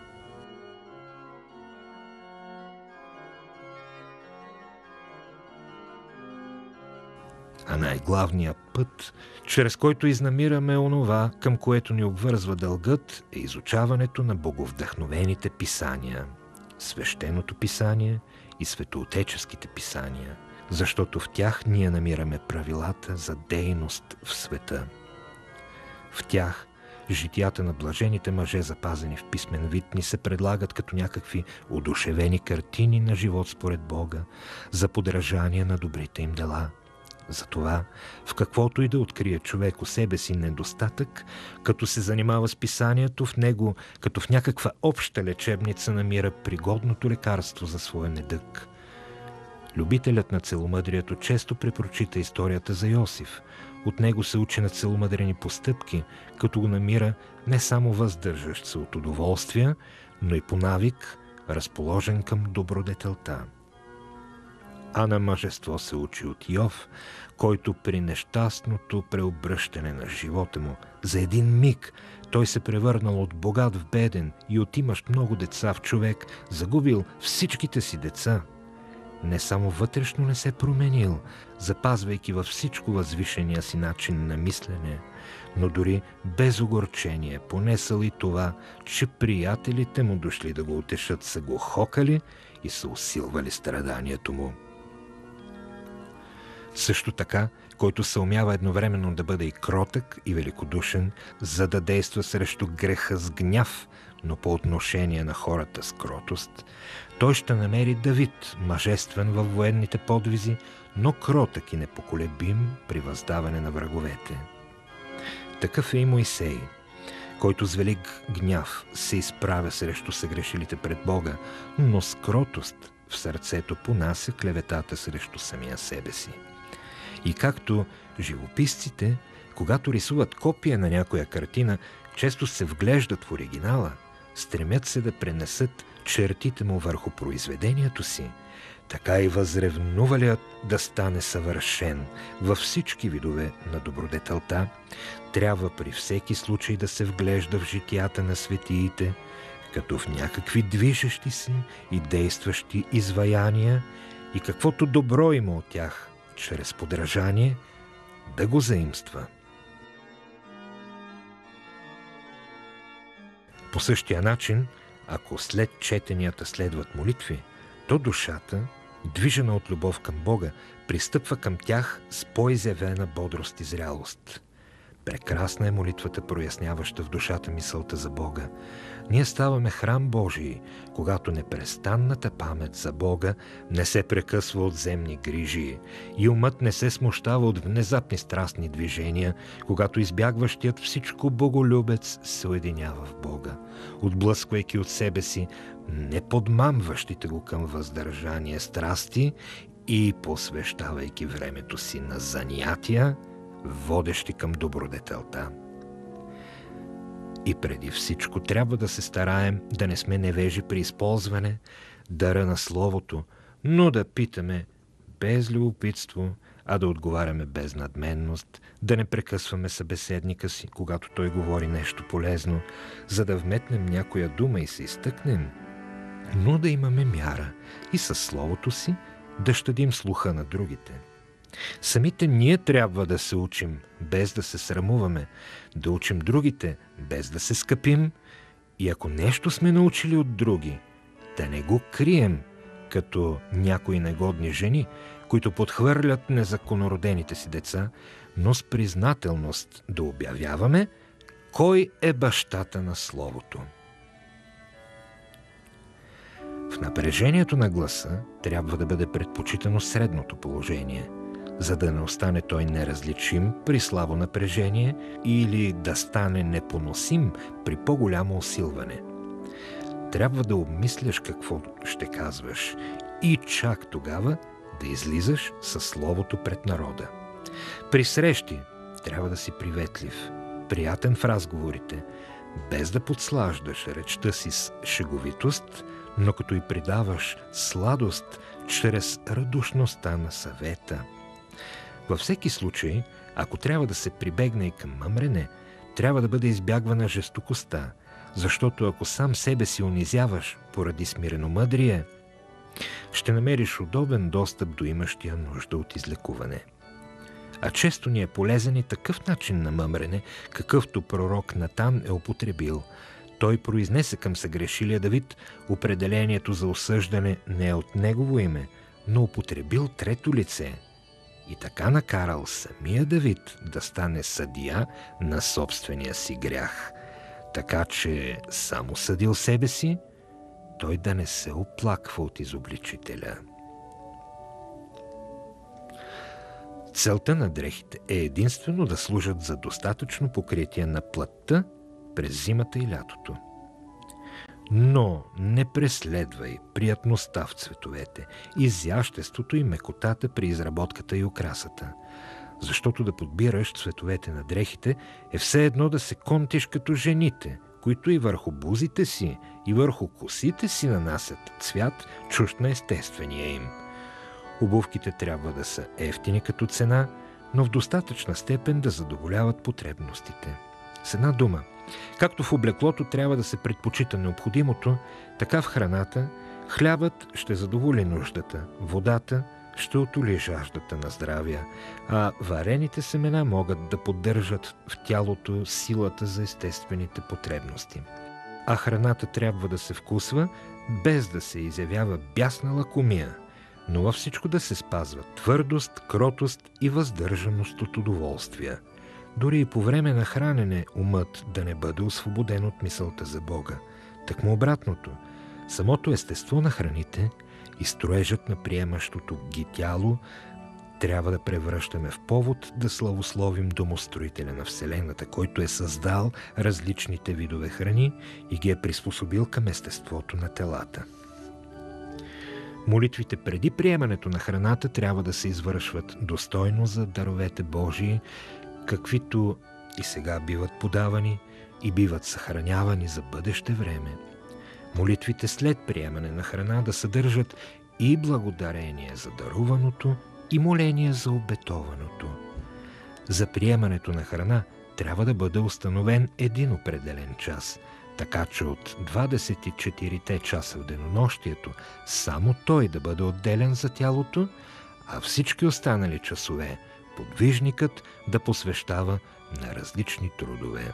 А най-главният път, чрез който изнамираме онова, към което ни обвързва дългът, е изучаването на боговдъхновените писания, свещеното писание и светоотеческите писания, защото в тях ние намираме правилата за дейност в света. В тях житията на блажените мъже, запазени в писмен вид, ни се предлагат като някакви одушевени картини на живот според Бога, за подражание на добрите им дела. Затова, в каквото и да открие човек у себе си недостатък, като се занимава с писанието, в него, като в някаква обща лечебница, намира пригодното лекарство за своя недъг. Любителят на целомъдрието често препрочита историята за Йосиф. От него се учи на целомъдрени постъпки, като го намира не само въздържащ се от удоволствия, но и по навик, разположен към добродетелта. А на мъжество се учи от Йов, който при нещастното преобръщане на живота му за един миг той се превърнал от богат в беден и от имащ много деца в човек, загубил всичките си деца. Не само вътрешно не се променил, запазвайки във всичко възвишения си начин на мислене, но дори без огорчение понесъл и това, че приятелите му дошли да го утешат, са го хокали и са усилвали страданието му. Също така, който се умява едновременно да бъде и кротък, и великодушен, за да действа срещу греха с гняв, но по отношение на хората с кротост, той ще намери Давид, мъжествен във военните подвизи, но кротък и непоколебим при въздаване на враговете. Такъв е и Моисей, който с велик гняв се изправя срещу съгрешилите пред Бога, но с кротост в сърцето понася клеветата срещу самия себе си. И както живописците, когато рисуват копия на някоя картина, често се вглеждат в оригинала, стремят се да пренесат чертите му върху произведението си, така и възревнувалият да стане съвършен във всички видове на добродетелта, трябва при всеки случай да се вглежда в житията на светиите, като в някакви движещи се и действащи изваяния, и каквото добро има от тях, чрез подражание, да го заимства. По същия начин, ако след четенията следват молитви, то душата, движена от любов към Бога, пристъпва към тях с по-изявена бодрост и зрялост. Прекрасна е молитвата, проясняваща в душата мисълта за Бога. Ние ставаме храм Божий, когато непрестанната памет за Бога не се прекъсва от земни грижи и умът не се смущава от внезапни страстни движения, когато избягващият всичко боголюбец се уединява в Бога, отблъсквайки от себе си неподмамващите го към въздържание страсти и посвещавайки времето си на занятия, водещи към добродетелта. И преди всичко трябва да се стараем да не сме невежи при използване дара на Словото, но да питаме без любопитство, а да отговаряме без надменност, да не прекъсваме събеседника си, когато той говори нещо полезно, за да вметнем някоя дума и се изтъкнем, но да имаме мяра и със словото си да щадим слуха на другите. Самите ние трябва да се учим, без да се срамуваме, да учим другите, без да се скъпим, и ако нещо сме научили от други, да не го крием, като някои негодни жени, които подхвърлят незаконородените си деца, но с признателност да обявяваме кой е бащата на словото. В напрежението на гласа трябва да бъде предпочитано средното положение, за да не остане той неразличим при слабо напрежение или да стане непоносим при по-голямо усилване. Трябва да обмисляш какво ще казваш и чак тогава да излизаш със словото пред народа. При срещи трябва да си приветлив, приятен в разговорите, без да подслаждаш речта си с шеговитост, но като и придаваш сладост чрез радушността на съвета. Във всеки случай, ако трябва да се прибегне и към мъмрене, трябва да бъде избягвана жестокостта, защото ако сам себе си унизяваш поради смиреномъдрие, ще намериш удобен достъп до имащия нужда от излекуване. А често ни е полезен и такъв начин на мъмрене, какъвто пророк Натан е употребил. Той произнесе към съгрешилия Давид определението за осъждане не от негово име, но употребил трето лице и така накарал самия Давид да стане съдия на собствения си грях, така че само съдил себе си, той да не се оплаква от изобличителя. Целта на дрехите е единствено да служат за достатъчно покритие на плътта през зимата и лятото. Но не преследвай приятността в цветовете, изяществото и мекотата при изработката и украсата, защото да подбираш цветовете на дрехите е все едно да се контиш като жените, които и върху бузите си, и върху косите си нанасят цвят, чужд на естествения им. Обувките трябва да са евтини като цена, но в достатъчна степен да задоволяват потребностите. С една дума, както в облеклото трябва да се предпочита необходимото, така в храната хлябът ще задоволи нуждата, водата ще утоли жаждата на здравия, а варените семена могат да поддържат в тялото силата за естествените потребности. А храната трябва да се вкусва, без да се изявява бясна лакомия, но във всичко да се спазва твърдост, кротост и въздържаност от удоволствия. Дори и по време на хранене умът да не бъде освободен от мисълта за Бога. Тъкмо обратното, самото естество на храните и строежът на приемащото ги тяло трябва да превръщаме в повод да славословим домостроителя на Вселената, който е създал различните видове храни и ги е приспособил към естеството на телата. Молитвите преди приемането на храната трябва да се извършват достойно за даровете Божии, каквито и сега биват подавани и биват съхранявани за бъдеще време. Молитвите след приемане на храна да съдържат и благодарение за даруваното, и моление за обетованото. За приемането на храна трябва да бъде установен един определен час, така че от двадесет и четирите часа в денонощието само той да бъде отделен за тялото, а всички останали часове подвижникът да посвещава на различни трудове.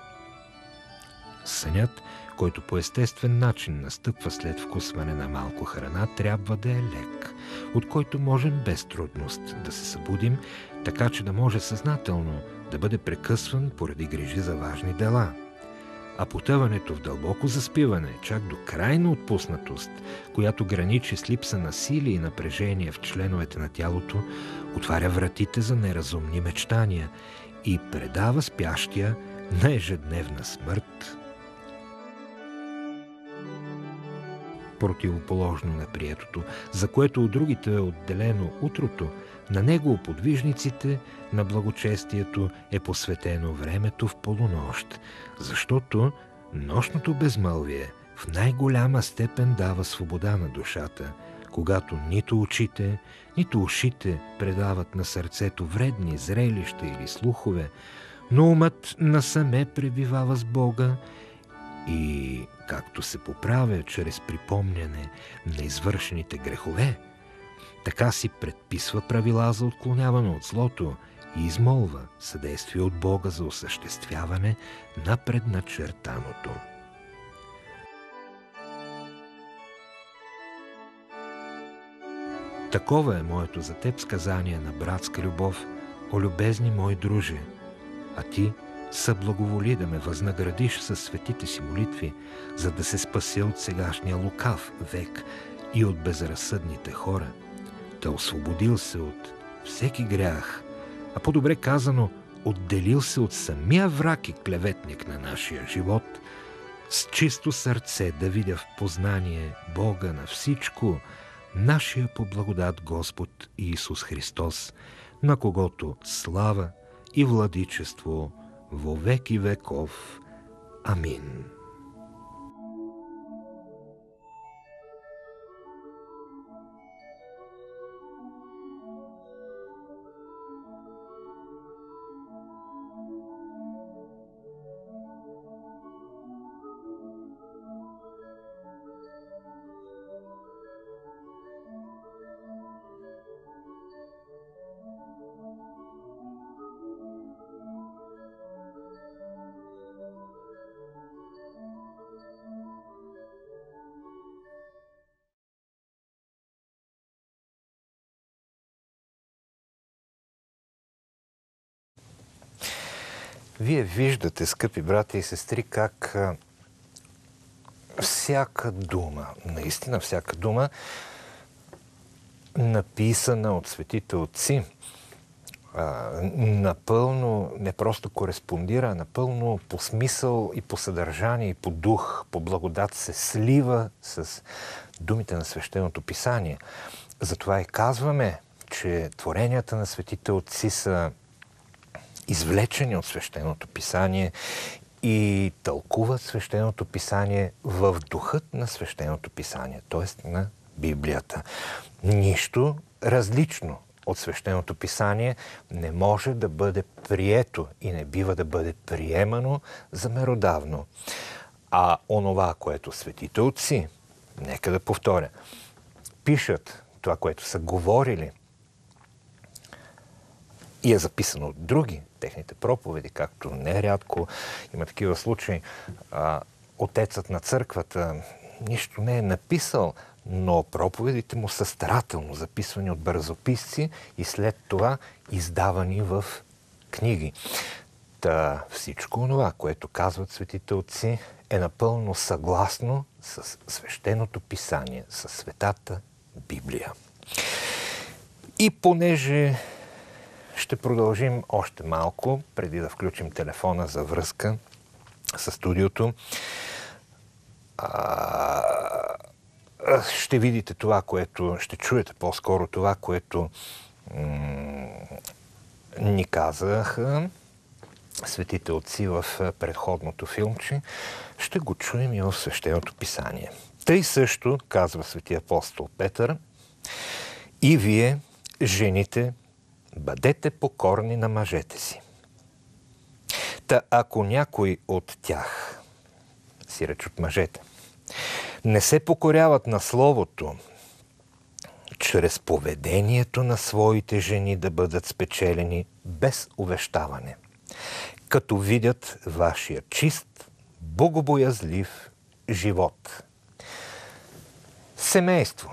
Сънят, който по естествен начин настъпва след вкусване на малко храна, трябва да е лек, от който можем без трудност да се събудим, така че да може съзнателно да бъде прекъсван поради грижи за важни дела. А потъването в дълбоко заспиване, чак до крайна отпуснатост, която граничи с липса на сили и напрежение в членовете на тялото, отваря вратите за неразумни мечтания и предава спящия на ежедневна смърт. Противоположно на приетото, за което от другите е отделено утрото, на него подвижниците на благочестието е посветено времето в полунощ, защото нощното безмълвие в най-голяма степен дава свобода на душата, когато нито очите, нито ушите предават на сърцето вредни зрелища или слухове, но умът насаме пребивава с Бога и, както се поправя чрез припомняне на извършените грехове, така си предписва правила за отклоняване от злото и измолва съдействие от Бога за осъществяване на предначертаното. Такова е моето за теб сказание на братска любов, о любезни мои друже, а ти съблаговоли да ме възнаградиш със светите си молитви, за да се спася от сегашния лукав век и от безразсъдните хора, да освободил се от всеки грях, а по-добре казано, отделил се от самия враг и клеветник на нашия живот, с чисто сърце да видя в познание Бога на всичко, нашия по благодат Господ Иисус Христос, на когото слава и владичество во веки веков. Амин. Вие виждате, скъпи брати и сестри, как всяка дума, наистина всяка дума, написана от светите отци, напълно не просто кореспондира, а напълно по смисъл и по съдържание и по дух, по благодат се слива с думите на свещеното писание. Затова и казваме, че творенията на светите отци са извлечени от свещеното писание и тълкуват свещеното писание в духът на свещеното писание, т.е. на Библията. Нищо различно от свещеното писание не може да бъде прието и не бива да бъде приемано за меродавно. А онова, което светите отци, нека да повторя, пишат това, което са говорили и е записано от други, техните проповеди, както нерядко има такива случаи. А, отецът на църквата нищо не е написал, но проповедите му са старателно записвани от бързописци и след това издавани в книги. Та всичко това, което казват светите отци, е напълно съгласно с свещеното писание, с светата Библия. И понеже ще продължим още малко, преди да включим телефона за връзка с студиото, а, ще видите това, което, ще чуете по-скоро това, което м- ни казаха светите отци в предходното филмче, ще го чуем и в свещеното писание. Тъй също, казва свети апостол Петър, и вие, жените, бъдете покорни на мъжете си. Та ако някой от тях, си реч от мъжете, не се покоряват на словото, чрез поведението на своите жени да бъдат спечелени без увещаване, като видят вашия чист, богобоязлив живот. Семейство.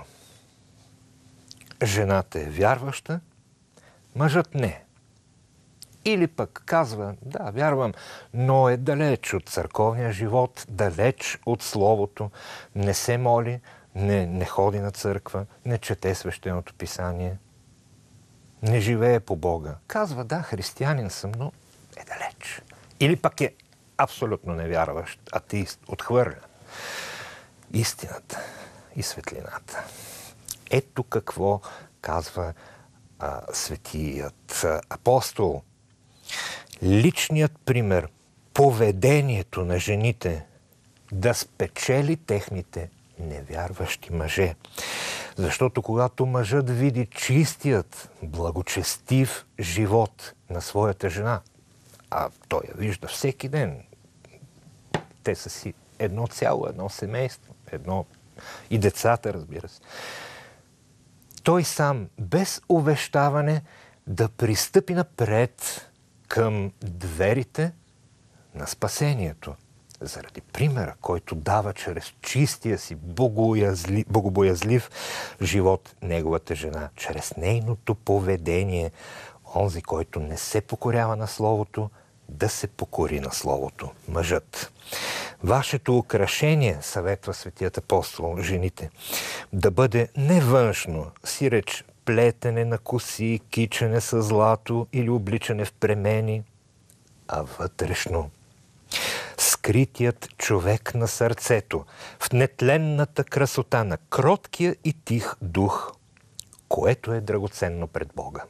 Жената е вярваща, мъжът не. Или пък казва, да, вярвам, но е далеч от църковния живот, далеч от словото, не се моли, не, не ходи на църква, не чете свещеното писание, не живее по Бога. Казва, да, християнин съм, но е далеч. Или пък е абсолютно невярващ, атеист, отхвърля истината и светлината. Ето какво казва а, светият апостол. Личният пример, поведението на жените да спечели техните невярващи мъже. Защото когато мъжът види чистият, благочестив живот на своята жена, а той я вижда всеки ден, те са си едно цяло, едно семейство, едно и децата, разбира се, той сам, без увещаване, да пристъпи напред към дверите на спасението, заради примера, който дава чрез чистия си богоязли, богобоязлив живот неговата жена, чрез нейното поведение, онзи, който не се покорява на Словото, да се покори на Словото, мъжът. Вашето украшение, съветва светият апостол, жените, да бъде не външно, сиреч плетене на коси, кичене с злато или обличане в премени, а вътрешно. Скритият човек на сърцето, в нетленната красота на кроткия и тих дух, което е драгоценно пред Бога.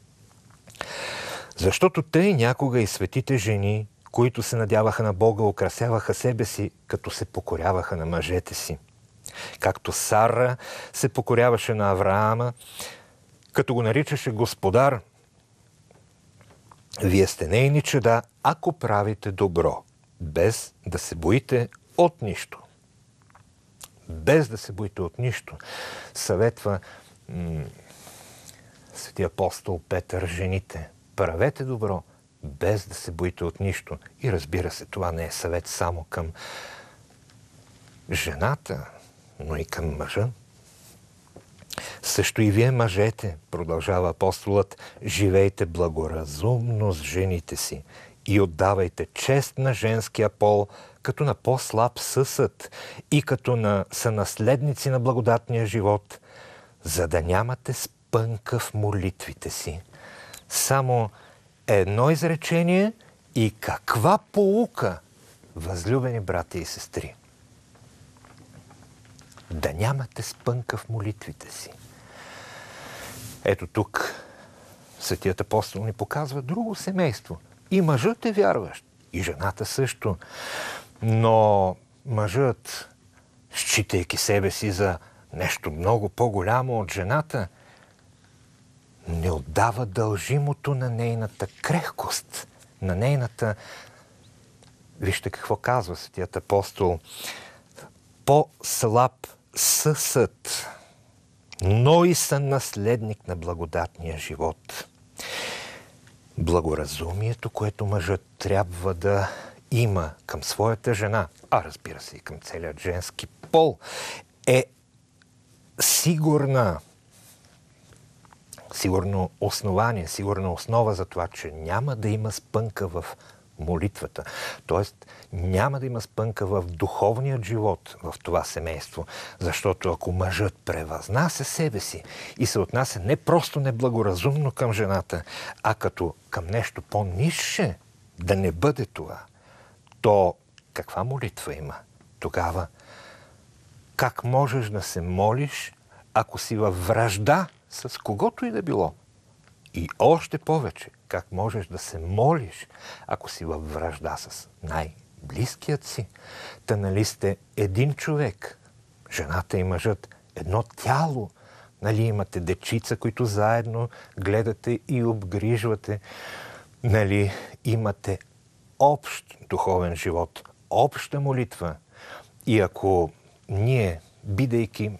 Защото тъй някога и светите жени, които се надяваха на Бога, украсяваха себе си, като се покоряваха на мъжете си. Както Сара се покоряваше на Авраама, като го наричаше господар. Вие сте нейни чеда, ако правите добро, без да се боите от нищо. Без да се боите от нищо, съветва м- свети апостол Петър жените. Правете добро, без да се боите от нищо. И разбира се, това не е съвет само към жената, но и към мъжа. Също и вие, мъжете, продължава апостолът, живейте благоразумно с жените си и отдавайте чест на женския пол, като на по-слаб съсъд и като на сънаследници на благодатния живот, за да нямате спънка в молитвите си. Само едно изречение и каква поука, възлюбени брати и сестри. Да нямате спънка в молитвите си. Ето тук светият апостол ни показва друго семейство. И мъжът е вярващ, и жената също. Но мъжът, считайки себе си за нещо много по-голямо от жената, не отдава дължимото на нейната крехкост, на нейната... Вижте какво казва светият апостол. По-слаб съсъд, но и сънаследник на благодатния живот. Благоразумието, което мъжът трябва да има към своята жена, а разбира се и към целият женски пол, е сигурна, сигурно основание, сигурна основа за това, че няма да има спънка в молитвата. Тоест няма да има спънка в духовният живот в това семейство. Защото ако мъжът превъзнася себе си и се отнася не просто неблагоразумно към жената, а като към нещо по-нисше, да не бъде това, то каква молитва има? Тогава как можеш да се молиш, ако си във вражда с когото и да било? И още повече, как можеш да се молиш, ако си във вражда с най-близкият си? Та нали сте един човек, жената и мъжът, едно тяло, нали имате дечица, които заедно гледате и обгрижвате, нали имате общ духовен живот, обща молитва. И ако ние, бидейки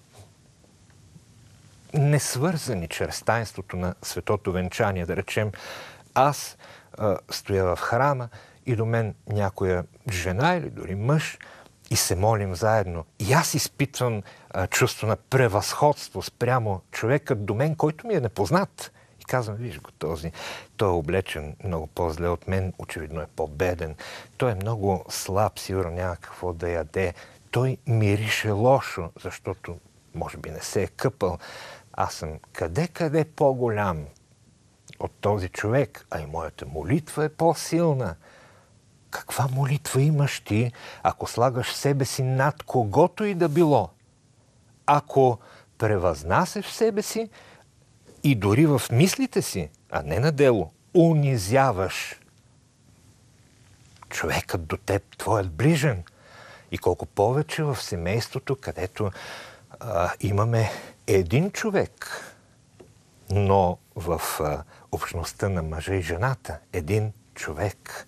несвързани чрез таинството на светото венчание, да речем, аз а, стоя в храма и до мен някоя жена или дори мъж и се молим заедно. И аз изпитвам а, чувство на превъзходство спрямо човекът до мен, който ми е непознат. И казвам, виж го този, той е облечен много по-зле от мен, очевидно е по-беден. Той е много слаб, сигурно няма какво да яде. Той мирише лошо, защото може би не се е къпал. Аз съм къде-къде по-голям от този човек, а и моята молитва е по-силна. Каква молитва имаш ти, ако слагаш себе си над когото и да било? Ако превъзнасяш себе си и дори в мислите си, а не на дело, унизяваш човекът до теб, твоят ближен, И колко повече в семейството, където а, имаме един човек, но в а, общността на мъжа и жената един човек.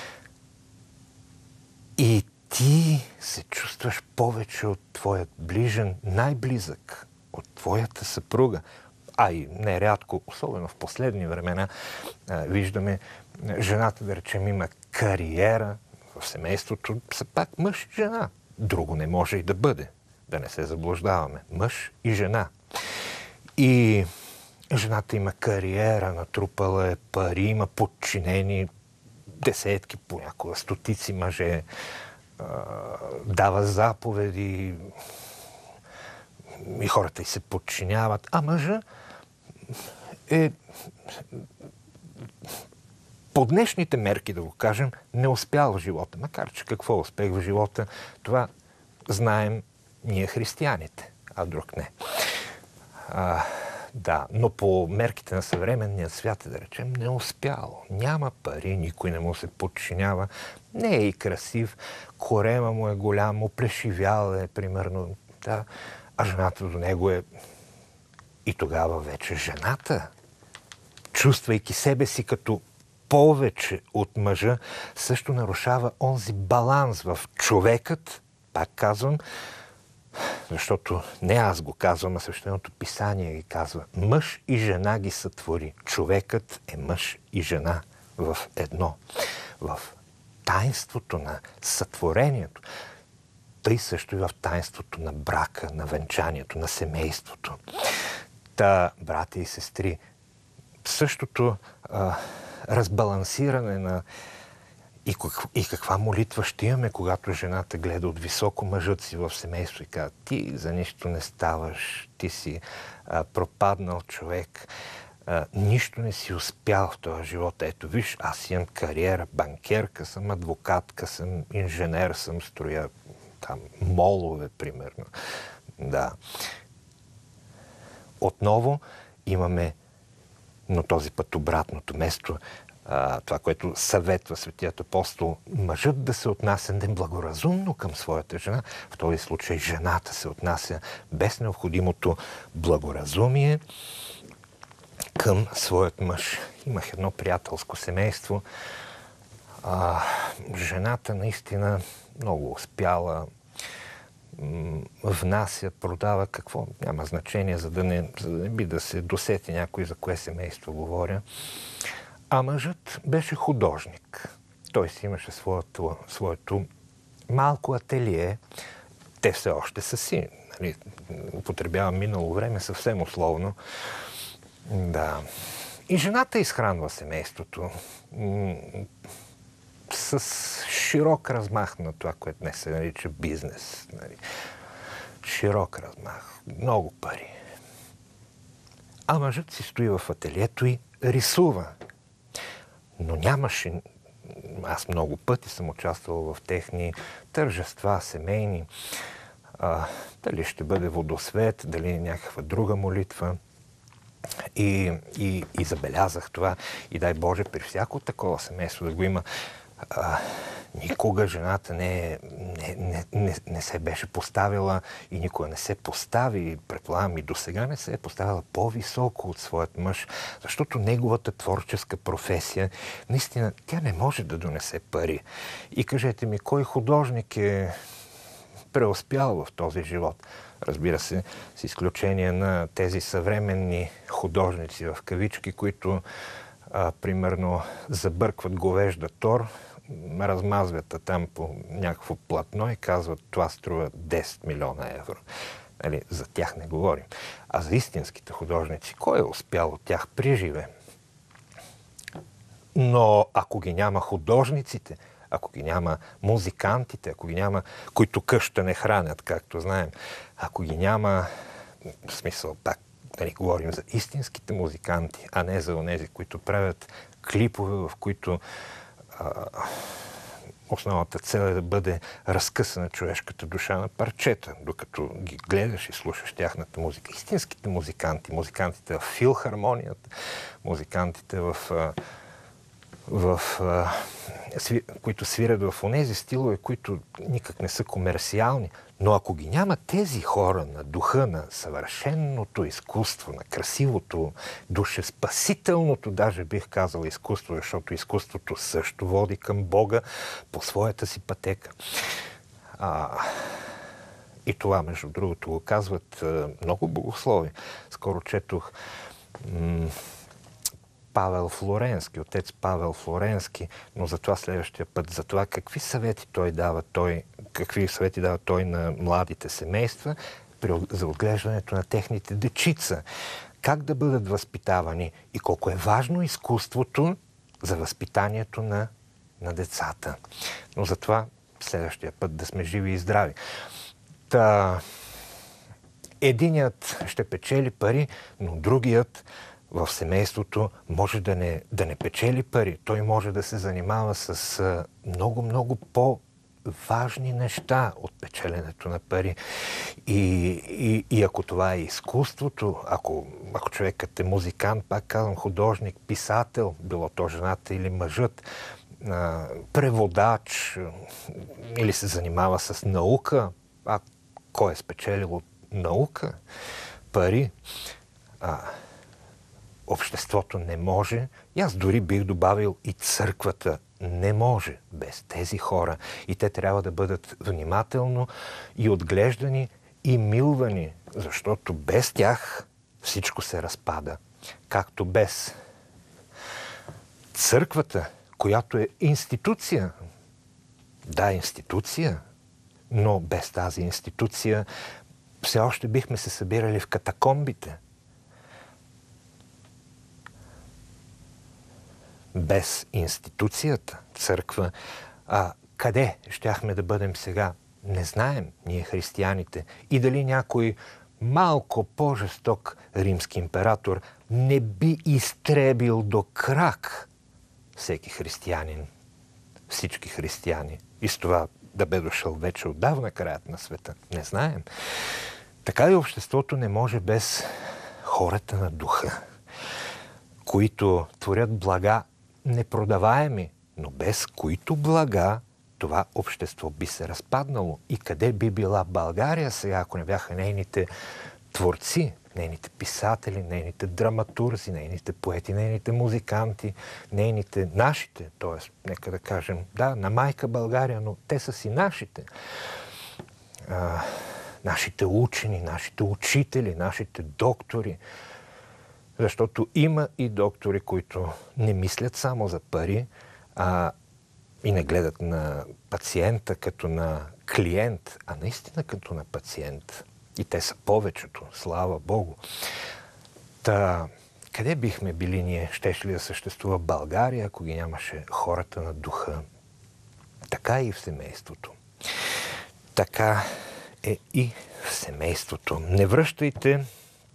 И ти се чувстваш повече от твоят ближен, най-близък, от твоята съпруга. А и нерядко, особено в последни времена, виждаме жената, да речем, има кариера в семейството, са пак мъж и жена. Друго не може и да бъде, да не се заблуждаваме. Мъж и жена. И жената има кариера, натрупала е пари, има подчинени десетки, понякога стотици мъже, дава заповеди и хората й се подчиняват. А мъжа е по днешните мерки, да го кажем, не успял в живота. Макар че какво успех в живота, това знаем ние християните, а друг не. А, да, но по мерките на съвременния свят, да речем, не успяло. Няма пари, никой не му се подчинява. Не е и красив, корема му е голям, оплешивял е, примерно. Да. А жената до него е и тогава вече жената, чувствайки себе си като повече от мъжа, също нарушава онзи баланс в човекът, пак казвам, защото не аз го казвам, а Свещеното писание ги казва. Мъж и жена ги сътвори. Човекът е мъж и жена в едно. В таинството на сътворението. Тъй също и в таинството на брака, на венчанието, на семейството. Та, брати и сестри, същото а, разбалансиране на и, как, и каква молитва ще имаме, когато жената гледа от високо мъжът си в семейство и казва: ти за нищо не ставаш, ти си а, пропаднал човек, а, нищо не си успял в този живот. Ето виж, аз имам кариера, банкерка съм, адвокатка съм, инженер съм, строя там молове, примерно. Да. Отново имаме, но този път обратното место, а, това, което съветва Светият апостол, мъжът да се отнася неблагоразумно към своята жена. В този случай жената се отнася без необходимото благоразумие към своят мъж. Имах едно приятелско семейство. А, жената наистина много успяла, внася, продава, какво, няма значение, за да не, за да не би да се досети някой за кое семейство говоря. А мъжът беше художник. Той си имаше своето, своето малко ателие. Те все още са си. Нали, употребявам минало време съвсем условно. Да. И жената изхранва семейството с широк размах на това, което днес се нарича бизнес. Нали. Широк размах. Много пари. А мъжът си стои в ателието и рисува. Но нямаше... Аз много пъти съм участвал в техни тържества, семейни. А, дали ще бъде водосвет, дали някаква друга молитва. И, и, и забелязах това. И дай Боже, при всяко такова семейство да го има. А, никога жената не, не, не, не, не се беше поставила и никога не се постави, предполагам и досега не се е поставила по-високо от своят мъж, защото неговата творческа професия, наистина, тя не може да донесе пари. И кажете ми, кой художник е преуспял в този живот? Разбира се, с изключение на тези съвременни художници в кавички, които а, примерно забъркват говежда тор, размазват там по някакво платно и казват: това струва десет милиона евро. Нали, за тях не говорим. А за истинските художници, кой е успял от тях при живе? Но ако ги няма художниците, ако ги няма музикантите, ако ги няма, които къща не хранят, както знаем, ако ги няма, в смисъл, пак, нали, говорим за истинските музиканти, а не за онези, които правят клипове, в които а, основната цел е да бъде разкъсана човешката душа на парчета, докато ги гледаш и слушаш тяхната музика. Истинските музиканти, музикантите в филхармонията, музикантите в, в които свирят в онези стилове, които никак не са комерциални. Но ако ги няма тези хора на духа, на съвършеното изкуство, на красивото, душеспасителното, даже бих казал изкуство, защото изкуството също води към Бога по своята си пътека. А, и това, между другото, го казват а, много богослови. Скоро четох м- Павел Флоренски, отец Павел Флоренски, но за това следващия път, за това какви съвети той дава, той, какви съвети дава той на младите семейства за отглеждането на техните дечица. Как да бъдат възпитавани и колко е важно изкуството за възпитанието на, на децата. Но за това следващия път да сме живи и здрави. Та, единият ще печели пари, но другият в семейството може да не, да не печели пари. Той може да се занимава с много-много по-важни неща от печеленето на пари. И, и, и ако това е изкуството, ако, ако човекът е музикант, пак казвам, художник, писател, било то жената или мъжът, преводач или се занимава с наука, а кой е спечелил от наука? Пари. А, обществото не може, и аз дори бих добавил и църквата не може без тези хора. И те трябва да бъдат внимателно и отглеждани и милвани, защото без тях всичко се разпада. Както без църквата, която е институция. Да, институция, но без тази институция все още бихме се събирали в катакомбите. Без институцията, църква, а къде щяхме да бъдем сега? Не знаем, ние християните. И дали някой малко по-жесток римски император не би изтребил до крак всеки християнин, всички християни. И с това да бе дошъл вече отдавна краят на света. Не знаем. Така и обществото не може без хората на духа, които творят блага непродаваеми, но без които блага това общество би се разпаднало. И къде би била България сега, ако не бяха нейните творци, нейните писатели, нейните драматурзи, нейните поети, нейните музиканти, нейните, нашите, т.е. нека да кажем, да, на майка България, но те са си нашите. А, нашите учени, нашите учители, нашите доктори. Защото има и доктори, които не мислят само за пари, а и не гледат на пациента като на клиент, а наистина като на пациент. И те са повечето, слава Богу. Та, къде бихме били ние? Щеше ли да съществува България, ако ги нямаше хората на духа? Така и в семейството. Така е и в семейството. Не връщайте...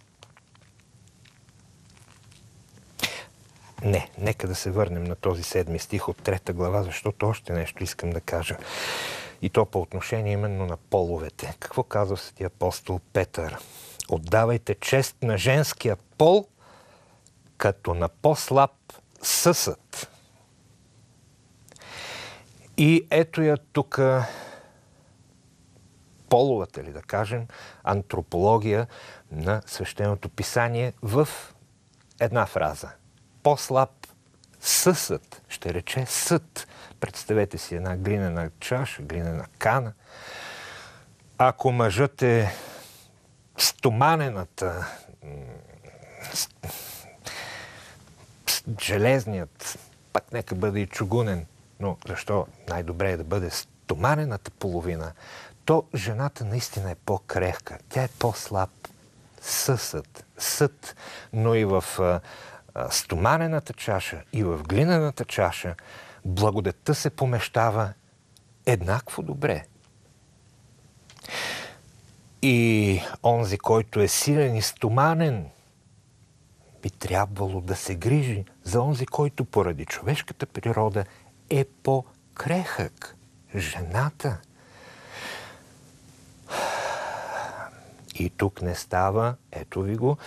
Не, нека да се върнем на този седми стих от трета глава, защото още нещо искам да кажа. И то по отношение именно на половете. Какво казва свети апостол Петър? Отдавайте чест на женския пол, като на по-слаб съсъд. И ето я тук половата, ли да кажем, антропология на свещеното писание в една фраза. По-слаб съсъд, ще рече съд. Представете си една глинена чаша, глинена кана. Ако мъжът е стоманената, железният, пак нека бъде и чугунен, но защо най-добре е да бъде стоманената половина, то жената наистина е по-крехка. Тя е по-слаб съсъд, съд, но и в стоманената чаша и в глинената чаша благодетта се помещава еднакво добре. И онзи, който е силен и стоманен, би трябвало да се грижи за онзи, който поради човешката природа е по-крехък. Жената. И тук не става, ето ви го,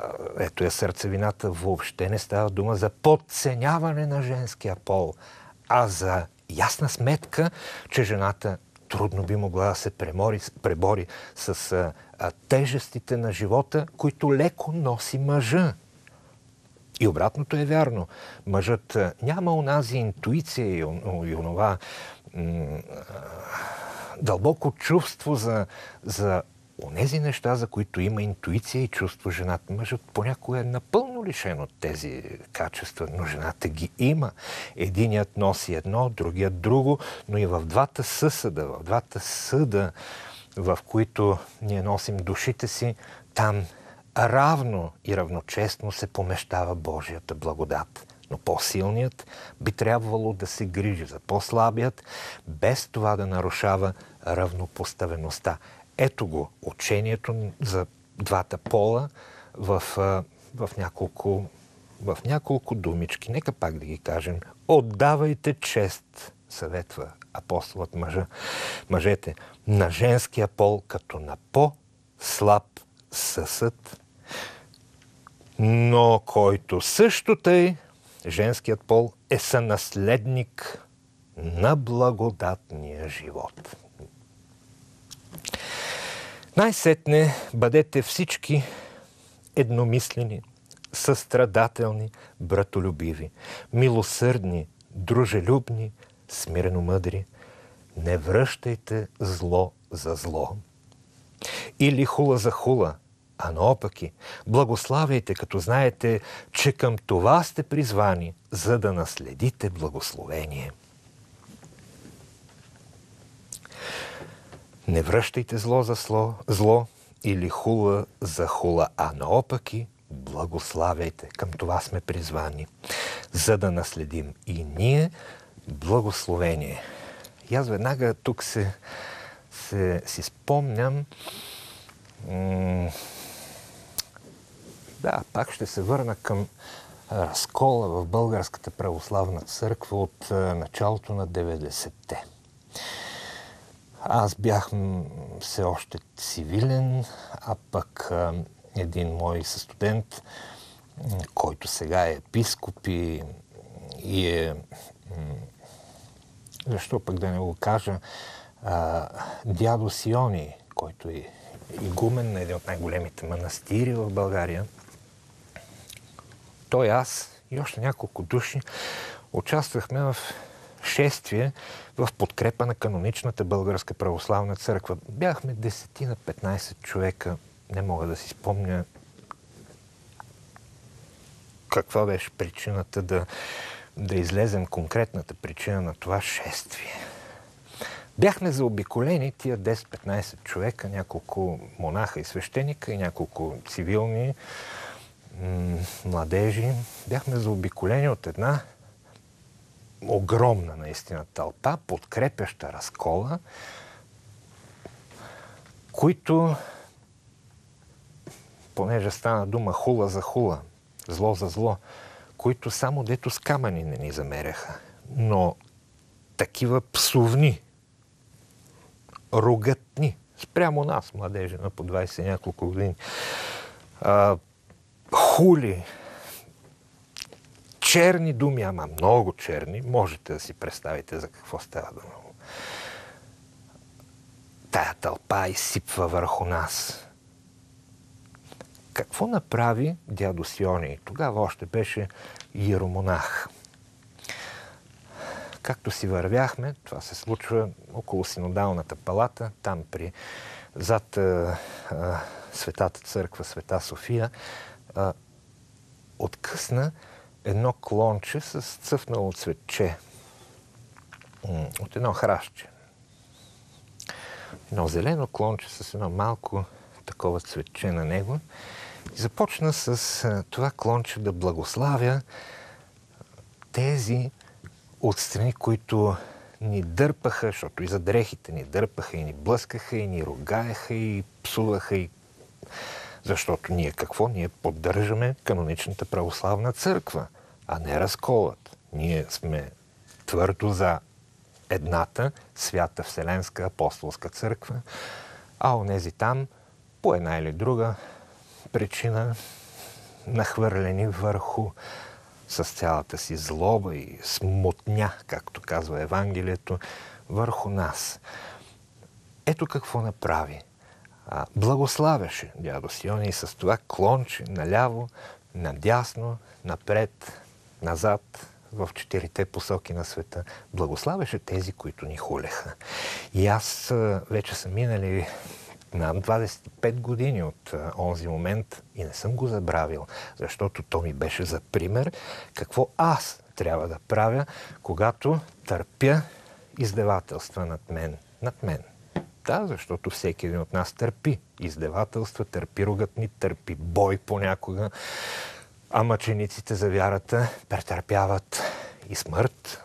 ето е сърцевината, въобще не става дума за подценяване на женския пол, а за ясна сметка, че жената трудно би могла да се премори, пребори с а, а, тежестите на живота, които леко носи мъжа. И обратното е вярно. Мъжът а, няма онази интуиция и, и онова м, а, дълбоко чувство за, за онези неща, за които има интуиция и чувство жената. Мъжът понякога е напълно лишен от тези качества, но жената ги има. Единият носи едно, другият друго, но и в двата съсъда, в двата съда, в които ние носим душите си, там равно и равночестно се помещава Божията благодат. Но по-силният би трябвало да се грижи за по-слабият, без това да нарушава равнопоставеността. Ето го учението за двата пола в, в, няколко, в няколко думички. Нека пак да ги кажем. Отдавайте чест, съветва апостолът мъжа, мъжете, на женския пол като на по-слаб съсъд, но който също тъй, женският пол е сънаследник на благодатния живот. Най-сетне бъдете всички едномислени, състрадателни, братолюбиви, милосърдни, дружелюбни, смиреномъдри. Не връщайте зло за зло. Или хула за хула, а наопаки, благославяйте, като знаете, че към това сте призвани, за да наследите благословение. Не връщайте зло за зло, зло или хула за хула, а наопаки благославяйте. Към това сме призвани, за да наследим и ние благословение. И аз веднага тук се, се си спомням, м- да, пак ще се върна към разкола в Българската православна църква от началото на деветдесетте. Аз бях все още цивилен, а пък а, един мой състудент, който сега е епископ и, и е, защо пък да не го кажа, а, дядо Сиони, който е игумен на един от най-големите манастири в България. Той, аз и още няколко души участвахме в шествие в подкрепа на каноничната Българска православна църква. Бяхме десет на петнайсет човека. Не мога да си спомня каква беше причината да, да излезем, конкретната причина на това шествие. Бяхме заобиколени тия десет-петнайсет човека, няколко монаха и свещеника и няколко цивилни м- младежи. Бяхме заобиколени от една огромна наистина тълпа, подкрепяща разкола, които, понеже стана дума хула за хула, зло за зло, които само дето с камъни не ни замеряха, но такива псовни, ругатни, спрямо нас, младежи на по двайсет и няколко години, а, хули, черни думи, ама много черни, можете да си представите за какво става дума. Тая тълпа изсипва върху нас. Какво направи дядо Сиони? Тогава още беше иеромонах. Както си вървяхме, това се случва около синодалната палата, там при зад а, а, Светата църква, Света София, а, откъсна едно клонче с цъфнало цветче от едно храстче. Едно зелено клонче с едно малко такова цветче на него. И започна с а, това клонче да благославя тези отстрани, които ни дърпаха, защото и за дрехите ни дърпаха и ни блъскаха и ни ругаеха и псуваха и... Защото ние какво? Ние поддържаме каноничната православна църква, а не разколът. Ние сме твърдо за едната свята Вселенска апостолска църква, а онези там по една или друга причина нахвърлени върху с цялата си злоба и смутня, както казва Евангелието, върху нас. Ето какво направи. А, благославяше дядо Сион и с това клонче наляво, надясно, напред, назад, в четирите посоки на света. Благославяше тези, които ни хулеха. И аз вече съм минали на двадесет и пет години от а, онзи момент и не съм го забравил, защото то ми беше за пример какво аз трябва да правя, когато търпя издевателства над мен. Над мен. Да, защото всеки един от нас търпи издевателства, търпи ругатни, търпи бой понякога, а мъчениците за вярата претърпяват и смърт.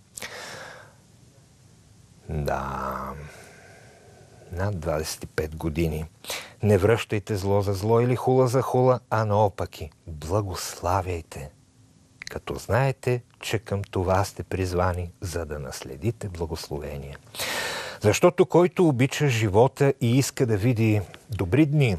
Да, над двадесет и пет години. Не връщайте зло за зло или хула за хула, а наопаки благославяйте, като знаете, че към това сте призвани, за да наследите благословение. Защото който обича живота и иска да види добри дни,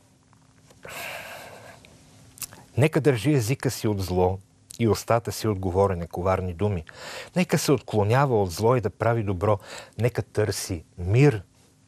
нека държи езика си от зло и устата си от говорене коварни думи. Нека се отклонява от зло и да прави добро. Нека търси мир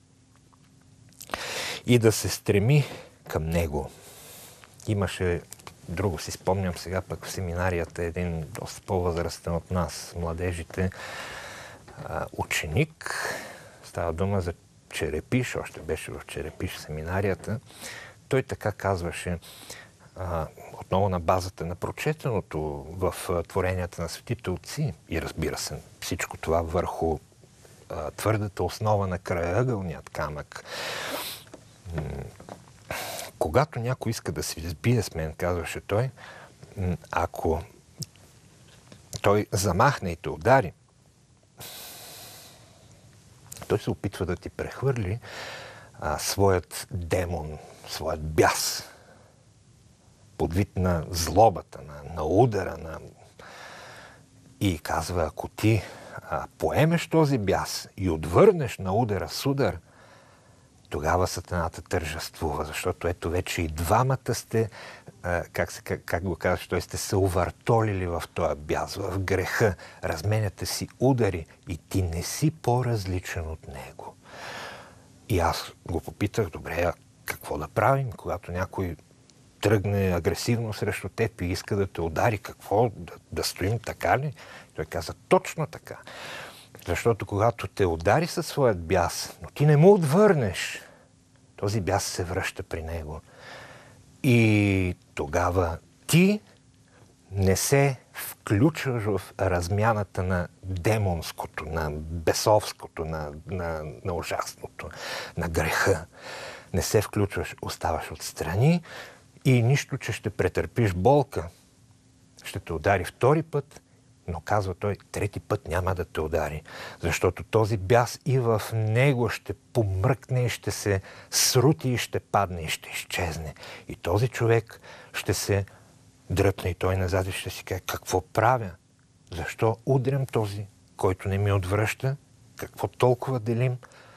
и да се стреми към него. Имаше, друго си спомням сега пък в семинарията, един доста по-възрастен от нас, младежите, ученик. Става дума за Черепиш, още беше в Черепиш семинарията. Той така казваше, отново на базата на прочетеното в творенията на светите отци и разбира се, всичко това върху твърдата основа на краягълният камък. Когато някой иска да се сбие с мен, казваше той, ако той замахне и те удари, той се опитва да ти прехвърли а, своят демон, своят бяс, под вид на злобата, на, на удара. На... И казва, ако ти а, поемеш този бяс и отвърнеш на удара с удар, тогава сатаната тържествува, защото ето вече и двамата сте, а, как, се, как, как го казваш, той сте се увъртолили в този бяс, в греха, разменяте си удари и ти не си по-различен от него. И аз го попитах, добре, а какво да правим, когато някой тръгне агресивно срещу теб и иска да те удари, какво, да, да стоим така ли? Той каза, точно така. Защото когато те удари със своят бяс, но ти не му отвърнеш, този бяс се връща при него. И тогава ти не се включваш в размяната на демонското, на бесовското, на, на, на ужасното, на греха. Не се включваш, оставаш отстрани и нищо, че ще претърпиш болка. Ще те удари втори път, но казва той, трети път няма да те удари, защото този бяс и в него ще помръкне и ще се срути и ще падне и ще изчезне. И този човек ще се дръпне и той назад и ще си каже, какво правя? Защо удрям този, който не ми отвръща? Какво толкова делим?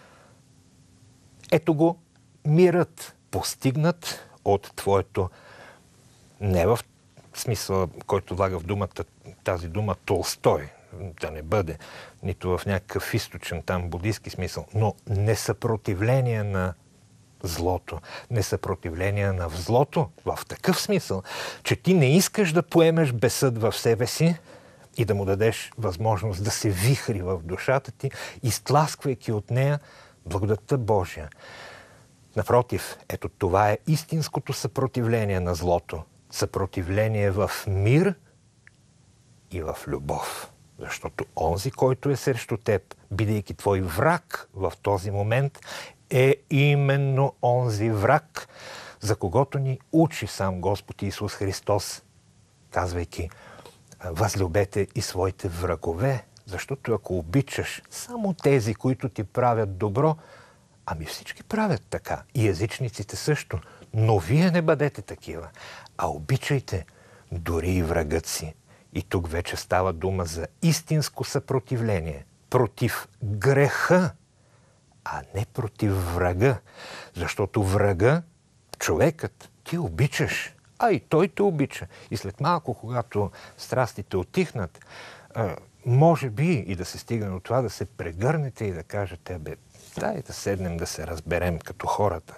Ето го мирът, постигнат от твоето, не в смисъл, който влага в думата, тази дума Толстой, да не бъде, нито в някакъв източен там буддийски смисъл, но несъпротивление на злото, несъпротивление на злото в такъв смисъл, че ти не искаш да поемеш безсъд в себе си и да му дадеш възможност да се вихри в душата ти, изтласквайки от нея благодатта Божия. Напротив, ето това е истинското съпротивление на злото. Съпротивление в мир и в любов. Защото онзи, който е срещу теб, бидейки твой враг в този момент, е именно онзи враг, за когото ни учи сам Господ Исус Христос, казвайки, възлюбете и своите врагове, защото ако обичаш само тези, които ти правят добро, ами всички правят така. И езичниците също. Но вие не бъдете такива, а обичайте дори и врагът си. И тук вече става дума за истинско съпротивление против греха, а не против врага. Защото врага, човекът, ти обичаш, а и той те обича. И след малко, когато страстите отихнат, може би и да се стигне до това да се прегърнете и да кажете, бе, дай да седнем да се разберем като хората.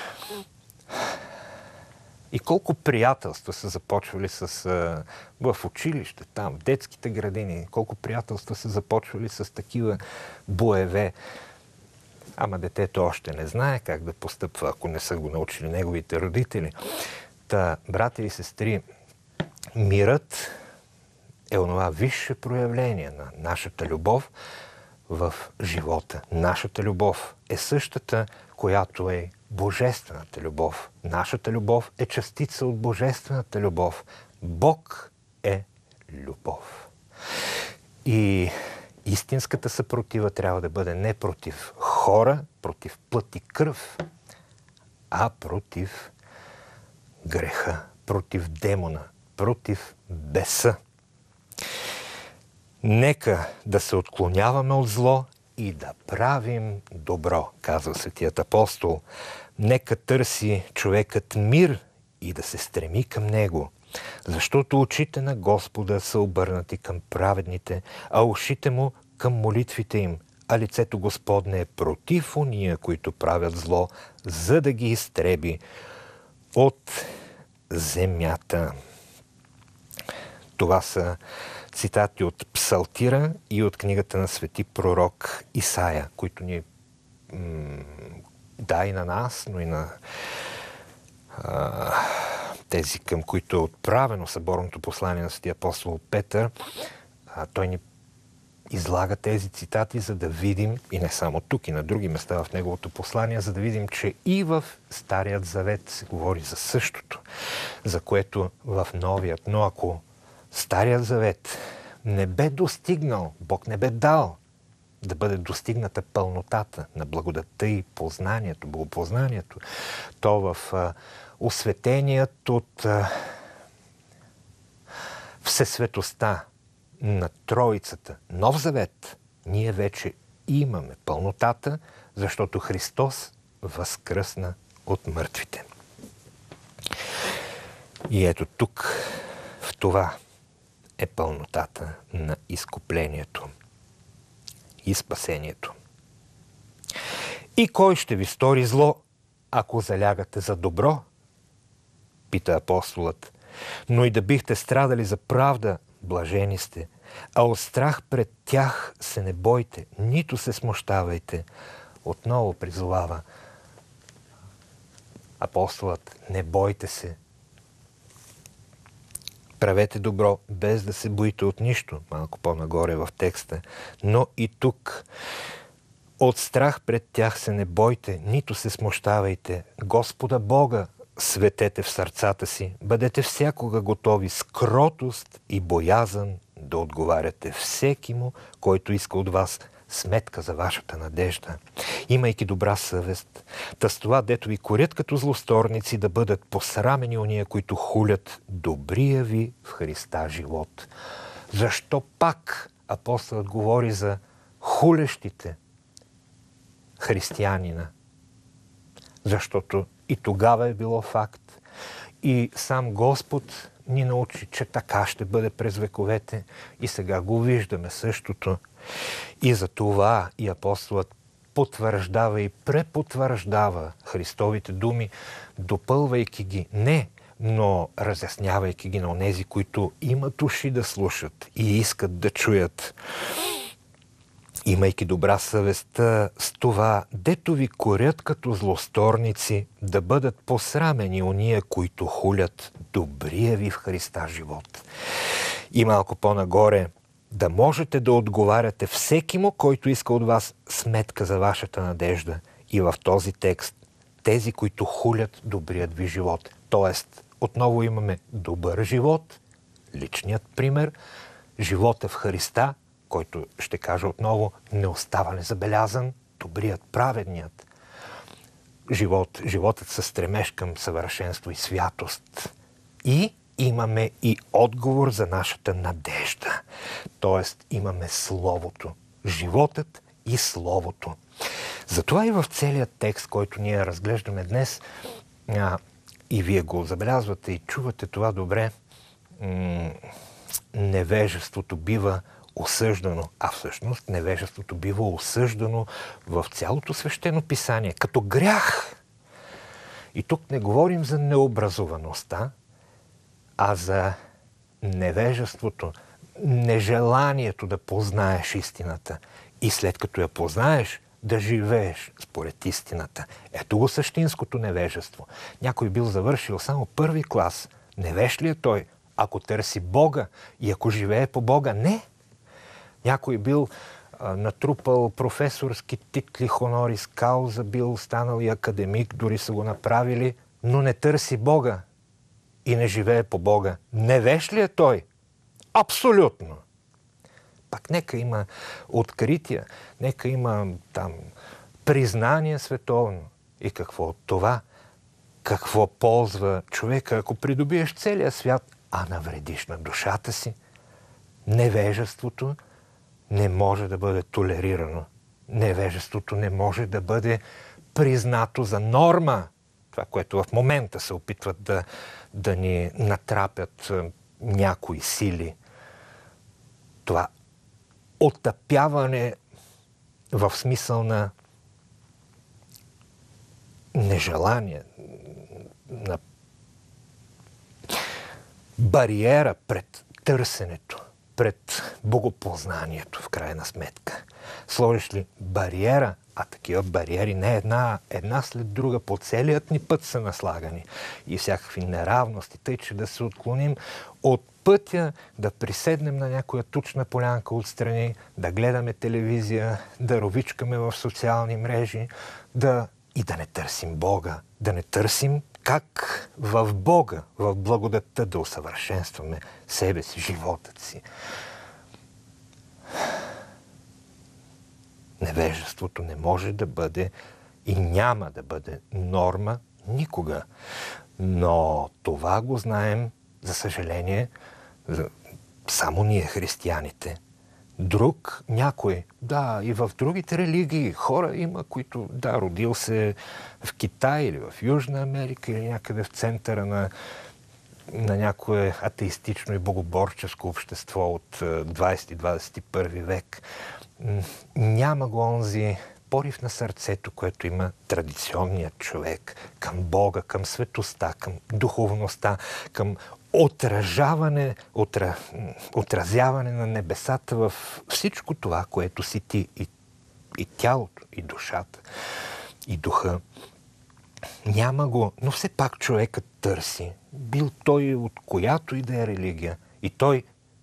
И колко приятелства са започвали с, а, в училище, там, в детските градини, колко приятелства са започвали с такива боеве. Ама детето още не знае как да постъпва, ако не са го научили неговите родители. Та, братя и сестри, мирът е онова висше проявление на нашата любов в живота. Нашата любов е същата, която е божествената любов. Нашата любов е частица от божествената любов. Бог е любов. И истинската съпротива трябва да бъде не против хора, против плът и кръв, а против греха, против демона, против беса. Нека да се отклоняваме от зло и да правим добро, казва светият апостол. Нека търси човекът мир и да се стреми към него, защото очите на Господа са обърнати към праведните, а ушите му към молитвите им, а лицето Господне е против уния, които правят зло, за да ги изтреби от земята. Това са цитати от Псалтира и от книгата на свети пророк Исаия, които ни м- да и на нас, но и на а, тези, към които е отправено съборното послание на светия апостол Петър. А, той ни излага тези цитати, за да видим, и не само тук, и на други места в неговото послание, за да видим, че и в Старият завет се говори за същото, за което в Новият. Но ако Старият завет не бе достигнал, Бог не бе дал да бъде достигната пълнотата на благодатта и познанието, богопознанието, то в а, осветеният от а, всесветостта на Троицата Нов завет, ние вече имаме пълнотата, защото Христос възкръсна от мъртвите. И ето тук, в това е пълнотата на изкуплението и спасението. И кой ще ви стори зло, ако залягате за добро? Пита апостолът. Но и да бихте страдали за правда, блажени сте, а от страх пред тях се не бойте, нито се смущавайте. Отново призовава апостолът, не бойте се. Правете добро, без да се боите от нищо, малко по-нагоре в текста. Но и тук, от страх пред тях се не бойте, нито се смущавайте. Господа Бога светете в сърцата си, бъдете всякога готови с кротост и боязън да отговаряте всеки му, който иска от вас сметка за вашата надежда, имайки добра съвест. Та с това, дето ви корят като злосторници, да бъдат посрамени ония, които хулят добрия ви в Христа живот. Защо пак апостолът говори за хулещите християнина? Защото и тогава е било факт. И сам Господ ни научи, че така ще бъде през вековете. И сега го виждаме същото. И за това и апостолът потвърждава и препотвърждава Христовите думи, допълвайки ги не, но разяснявайки ги на онези, които имат уши да слушат и искат да чуят. Имайки добра съвест с това, дето ви корят като злосторници, да бъдат посрамени ония, които хулят добрия ви в Христа живот. И малко по-нагоре, да можете да отговаряте всеки му, който иска от вас сметка за вашата надежда. И в този текст, тези, които хулят добрият ви живот. Тоест, отново имаме добър живот, личният пример, живота в Христа, който, ще кажа отново, не остава незабелязан, добрият, праведният живот, животът със стремеж към съвършенство и святост. И имаме и отговор за нашата надежда. Тоест имаме Словото, животът и Словото. Затова и в целият текст, който ние разглеждаме днес, и вие го забелязвате и чувате това добре, м- невежеството бива осъждано, а всъщност невежеството бива осъждано в цялото свещено писание, като грях. И тук не говорим за необразоваността, а за невежеството, нежеланието да познаеш истината и след като я познаеш, да живееш според истината. Ето го същинското невежество. Някой бил завършил само първи клас. Невеж ли е той, ако търси Бога и ако живее по Бога? Не. Някой бил а, натрупал професорски титли, хонорис кауза, бил станал и академик, дори са го направили, но не търси Бога и не живее по Бога. Невеж ли е той? Абсолютно. Пак нека има открития, нека има там признание световно. И какво от това? Какво ползва човека, ако придобиеш целия свят, а навредиш на душата си? Невежеството не може да бъде толерирано. Невежеството не може да бъде признато за норма. Това, което в момента се опитват да, да ни натрапят някои сили. Това отъпяване в смисъл на нежелание, на бариера пред търсенето, пред богопознанието в крайна сметка. Сложиш ли бариера, а такива бариери не една, една след друга по целият ни път са наслагани и всякакви неравности, тъй че да се отклоним от пътя, да приседнем на някоя тучна полянка отстрани, да гледаме телевизия, да ровичкаме в социални мрежи, да и да не търсим Бога, да не търсим как в Бога, в благодатта да усъвършенстваме себе си, живота си. Невежеството не може да бъде и няма да бъде норма никога. Но това го знаем, за съжаление, само ние християните. Друг, някой, да, и в другите религии хора има, които, да, родил се в Китай или в Южна Америка или някъде в центъра на, на някое атеистично и богоборческо общество от двадесети и двадесет и първи век. Няма го онзи порив на сърцето, което има традиционният човек към Бога, към светостта, към духовността, към отражаване, отра, отразяване на небесата в всичко това, което си ти, и, и тялото, и душата, и духа. Няма го, но все пак човекът търси. Бил той от която и да е религия. И той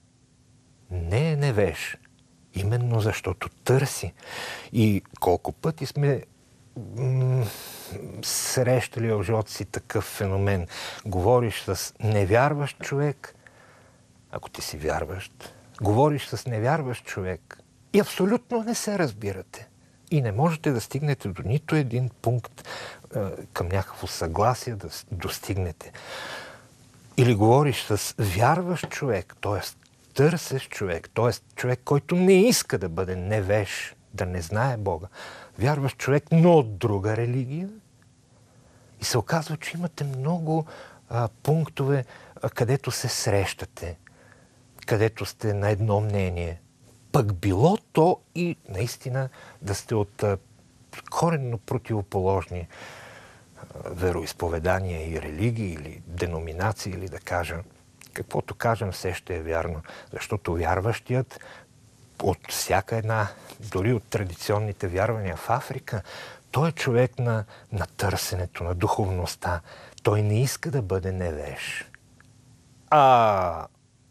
не е невеж, именно защото търси. И колко пъти сме м- срещали в живота си такъв феномен. Говориш с невярващ човек, ако ти си вярващ. Говориш с невярващ човек и абсолютно не се разбирате. И не можете да стигнете до нито един пункт е, към някакво съгласие да достигнете. Или говориш с вярващ човек, т.е. търсещ човек, т.е. човек, който не иска да бъде невеж, да не знае Бога. Вярващ човек, но от друга религия. И се оказва, че имате много а, пунктове, а, където се срещате, където сте на едно мнение. Пък било то и наистина да сте от а, коренно противоположни а, вероизповедания и религии или деноминации, или да кажа. Каквото кажем, все ще е вярно. Защото вярващият от всяка една, дори от традиционните вярвания в Африка, той е човек на, на търсенето, на духовността. Той не иска да бъде невеж. А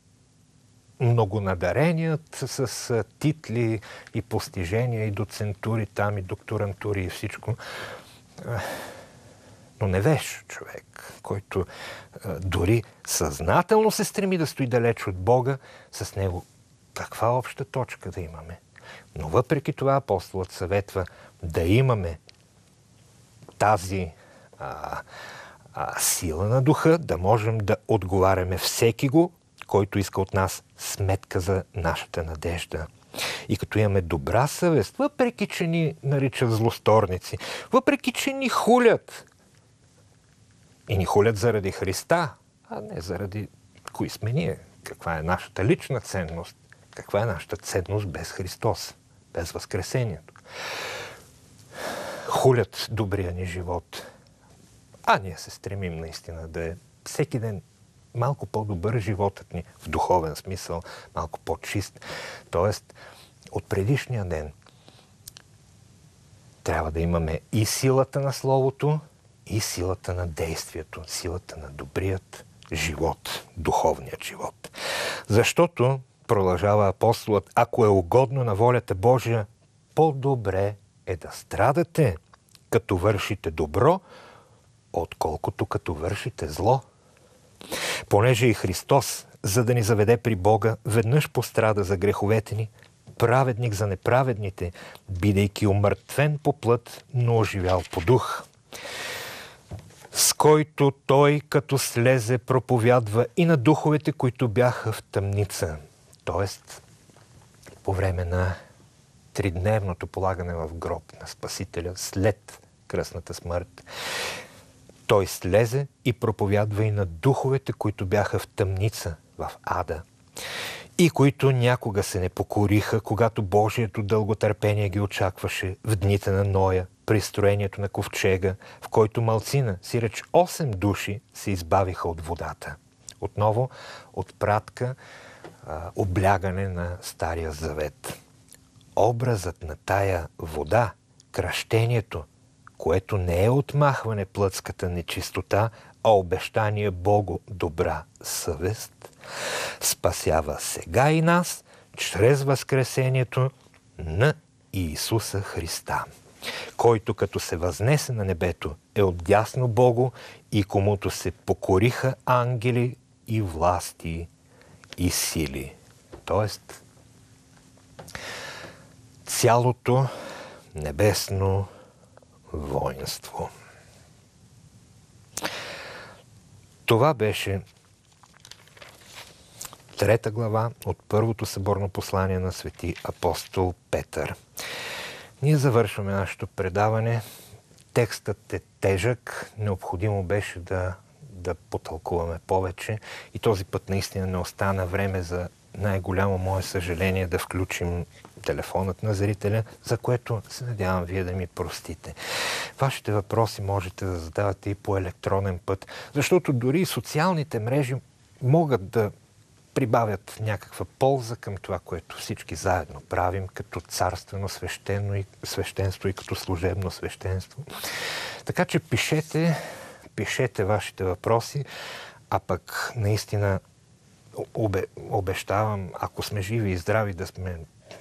многонадареният с титли и постижения, и доцентури там, и докторантури, и всичко. Но невеж човек, който дори съзнателно се стреми да стои далеч от Бога, с него каква обща точка да имаме? Но въпреки това апостолът съветва да имаме тази а, а, сила на духа, да можем да отговаряме всеки го, който иска от нас сметка за нашата надежда. И като имаме добра съвест, въпреки че ни наричат злосторници, въпреки че ни хулят, И ни хулят заради Христа, а не заради кои сме ние. Каква е нашата лична ценност? Каква е нашата ценност без Христос, без Възкресението? Хулят добрия ни живот. А ние се стремим наистина да е всеки ден малко по-добър животът ни, в духовен смисъл, малко по-чист. Тоест, от предишния ден трябва да имаме и силата на Словото, и силата на действието, силата на добрият живот, духовният живот. Защото, продължава апостолът, ако е угодно на волята Божия, по-добре е да страдате, като вършите добро, отколкото като вършите зло. Понеже и Христос, за да ни заведе при Бога, веднъж пострада за греховете ни, праведник за неправедните, бидейки умъртвен по плът, но оживял по дух, с който той, като слезе, проповядва и на духовете, които бяха в тъмница. Тоест, по време на тридневното полагане в гроб на Спасителя, след кръстната смърт, той слезе и проповядва и на духовете, които бяха в тъмница, в ада, и които някога се не покориха, когато Божието дълготърпение ги очакваше в дните на Ноя, при строението на ковчега, в който малцина, сиреч осем души, се избавиха от водата. Отново от пратка, а, облягане на Стария Завет. Образът на тая вода, кръщението, което не е отмахване плътската нечистота, а обещание Богу добра съвест, спасява сега и нас, чрез възкресението на Иисуса Христа, който като се възнесе на небето е отдясно Богу и комуто се покориха ангели и власти и сили. Тоест, цялото небесно воинство. Това беше трета глава от първото съборно послание на свети апостол Петър. Ние завършваме нашето предаване. Текстът е тежък, необходимо беше да, да потълкуваме повече и този път наистина не остана време за най-голямо мое съжаление да включим телефонът на зрителя, за което се надявам вие да ми простите. Вашите въпроси можете да задавате и по електронен път, защото дори социалните мрежи могат да прибавят някаква полза към това, което всички заедно правим, като царствено свещено и свещенство и като служебно свещенство. Така че пишете, пишете вашите въпроси, а пък наистина обе, обещавам, ако сме живи и здрави, да сме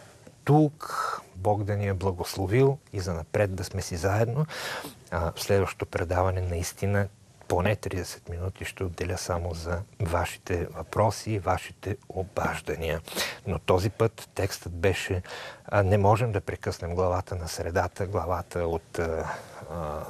тук, Бог да ни е благословил и занапред да сме си заедно. А, в следващото предаване наистина поне тридесет минути ще отделя само за вашите въпроси и вашите обаждания. Но този път текстът беше а, не можем да прекъснем главата на средата, главата от а, а,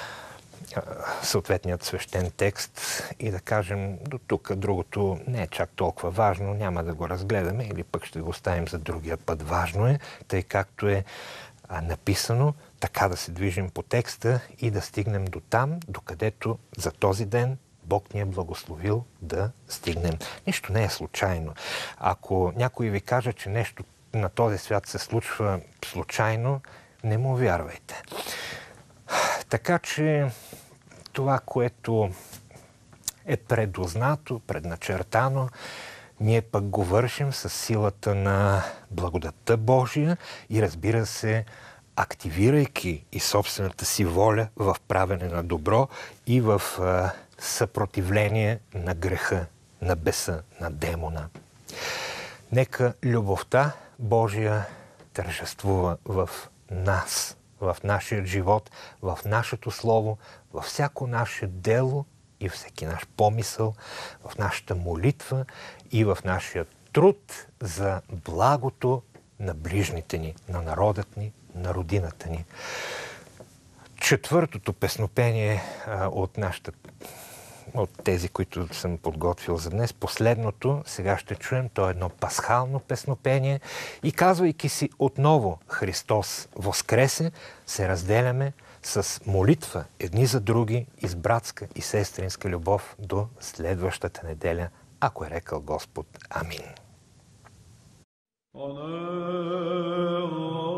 съответният свещен текст и да кажем до тук, другото не е чак толкова важно, няма да го разгледаме или пък ще го оставим за другия път. Важно е, тъй както е а, написано, така да се движим по текста и да стигнем до там, докъдето за този ден Бог ни е благословил да стигнем. Нищо не е случайно. Ако някой ви каже, че нещо на този свят се случва случайно, не му вярвайте. Така че това, което е предузнато, предначертано, ние пък го вършим с силата на благодатта Божия и, разбира се, активирайки и собствената си воля в правене на добро и в а, съпротивление на греха, на беса, на демона. Нека любовта Божия тържествува в нас, в нашия живот, в нашето слово, във всяко наше дело и всеки наш помисъл, в нашата молитва и в нашия труд за благото на ближните ни, на народът ни, на родината ни. Четвъртото песнопение а, от нашата, от тези, които съм подготвил за днес, последното, сега ще чуем, то е едно пасхално песнопение и казвайки си отново Христос воскресе, се разделяме с молитва едни за други и с братска и сестринска любов до следващата неделя, ако е рекал Господ. Амин.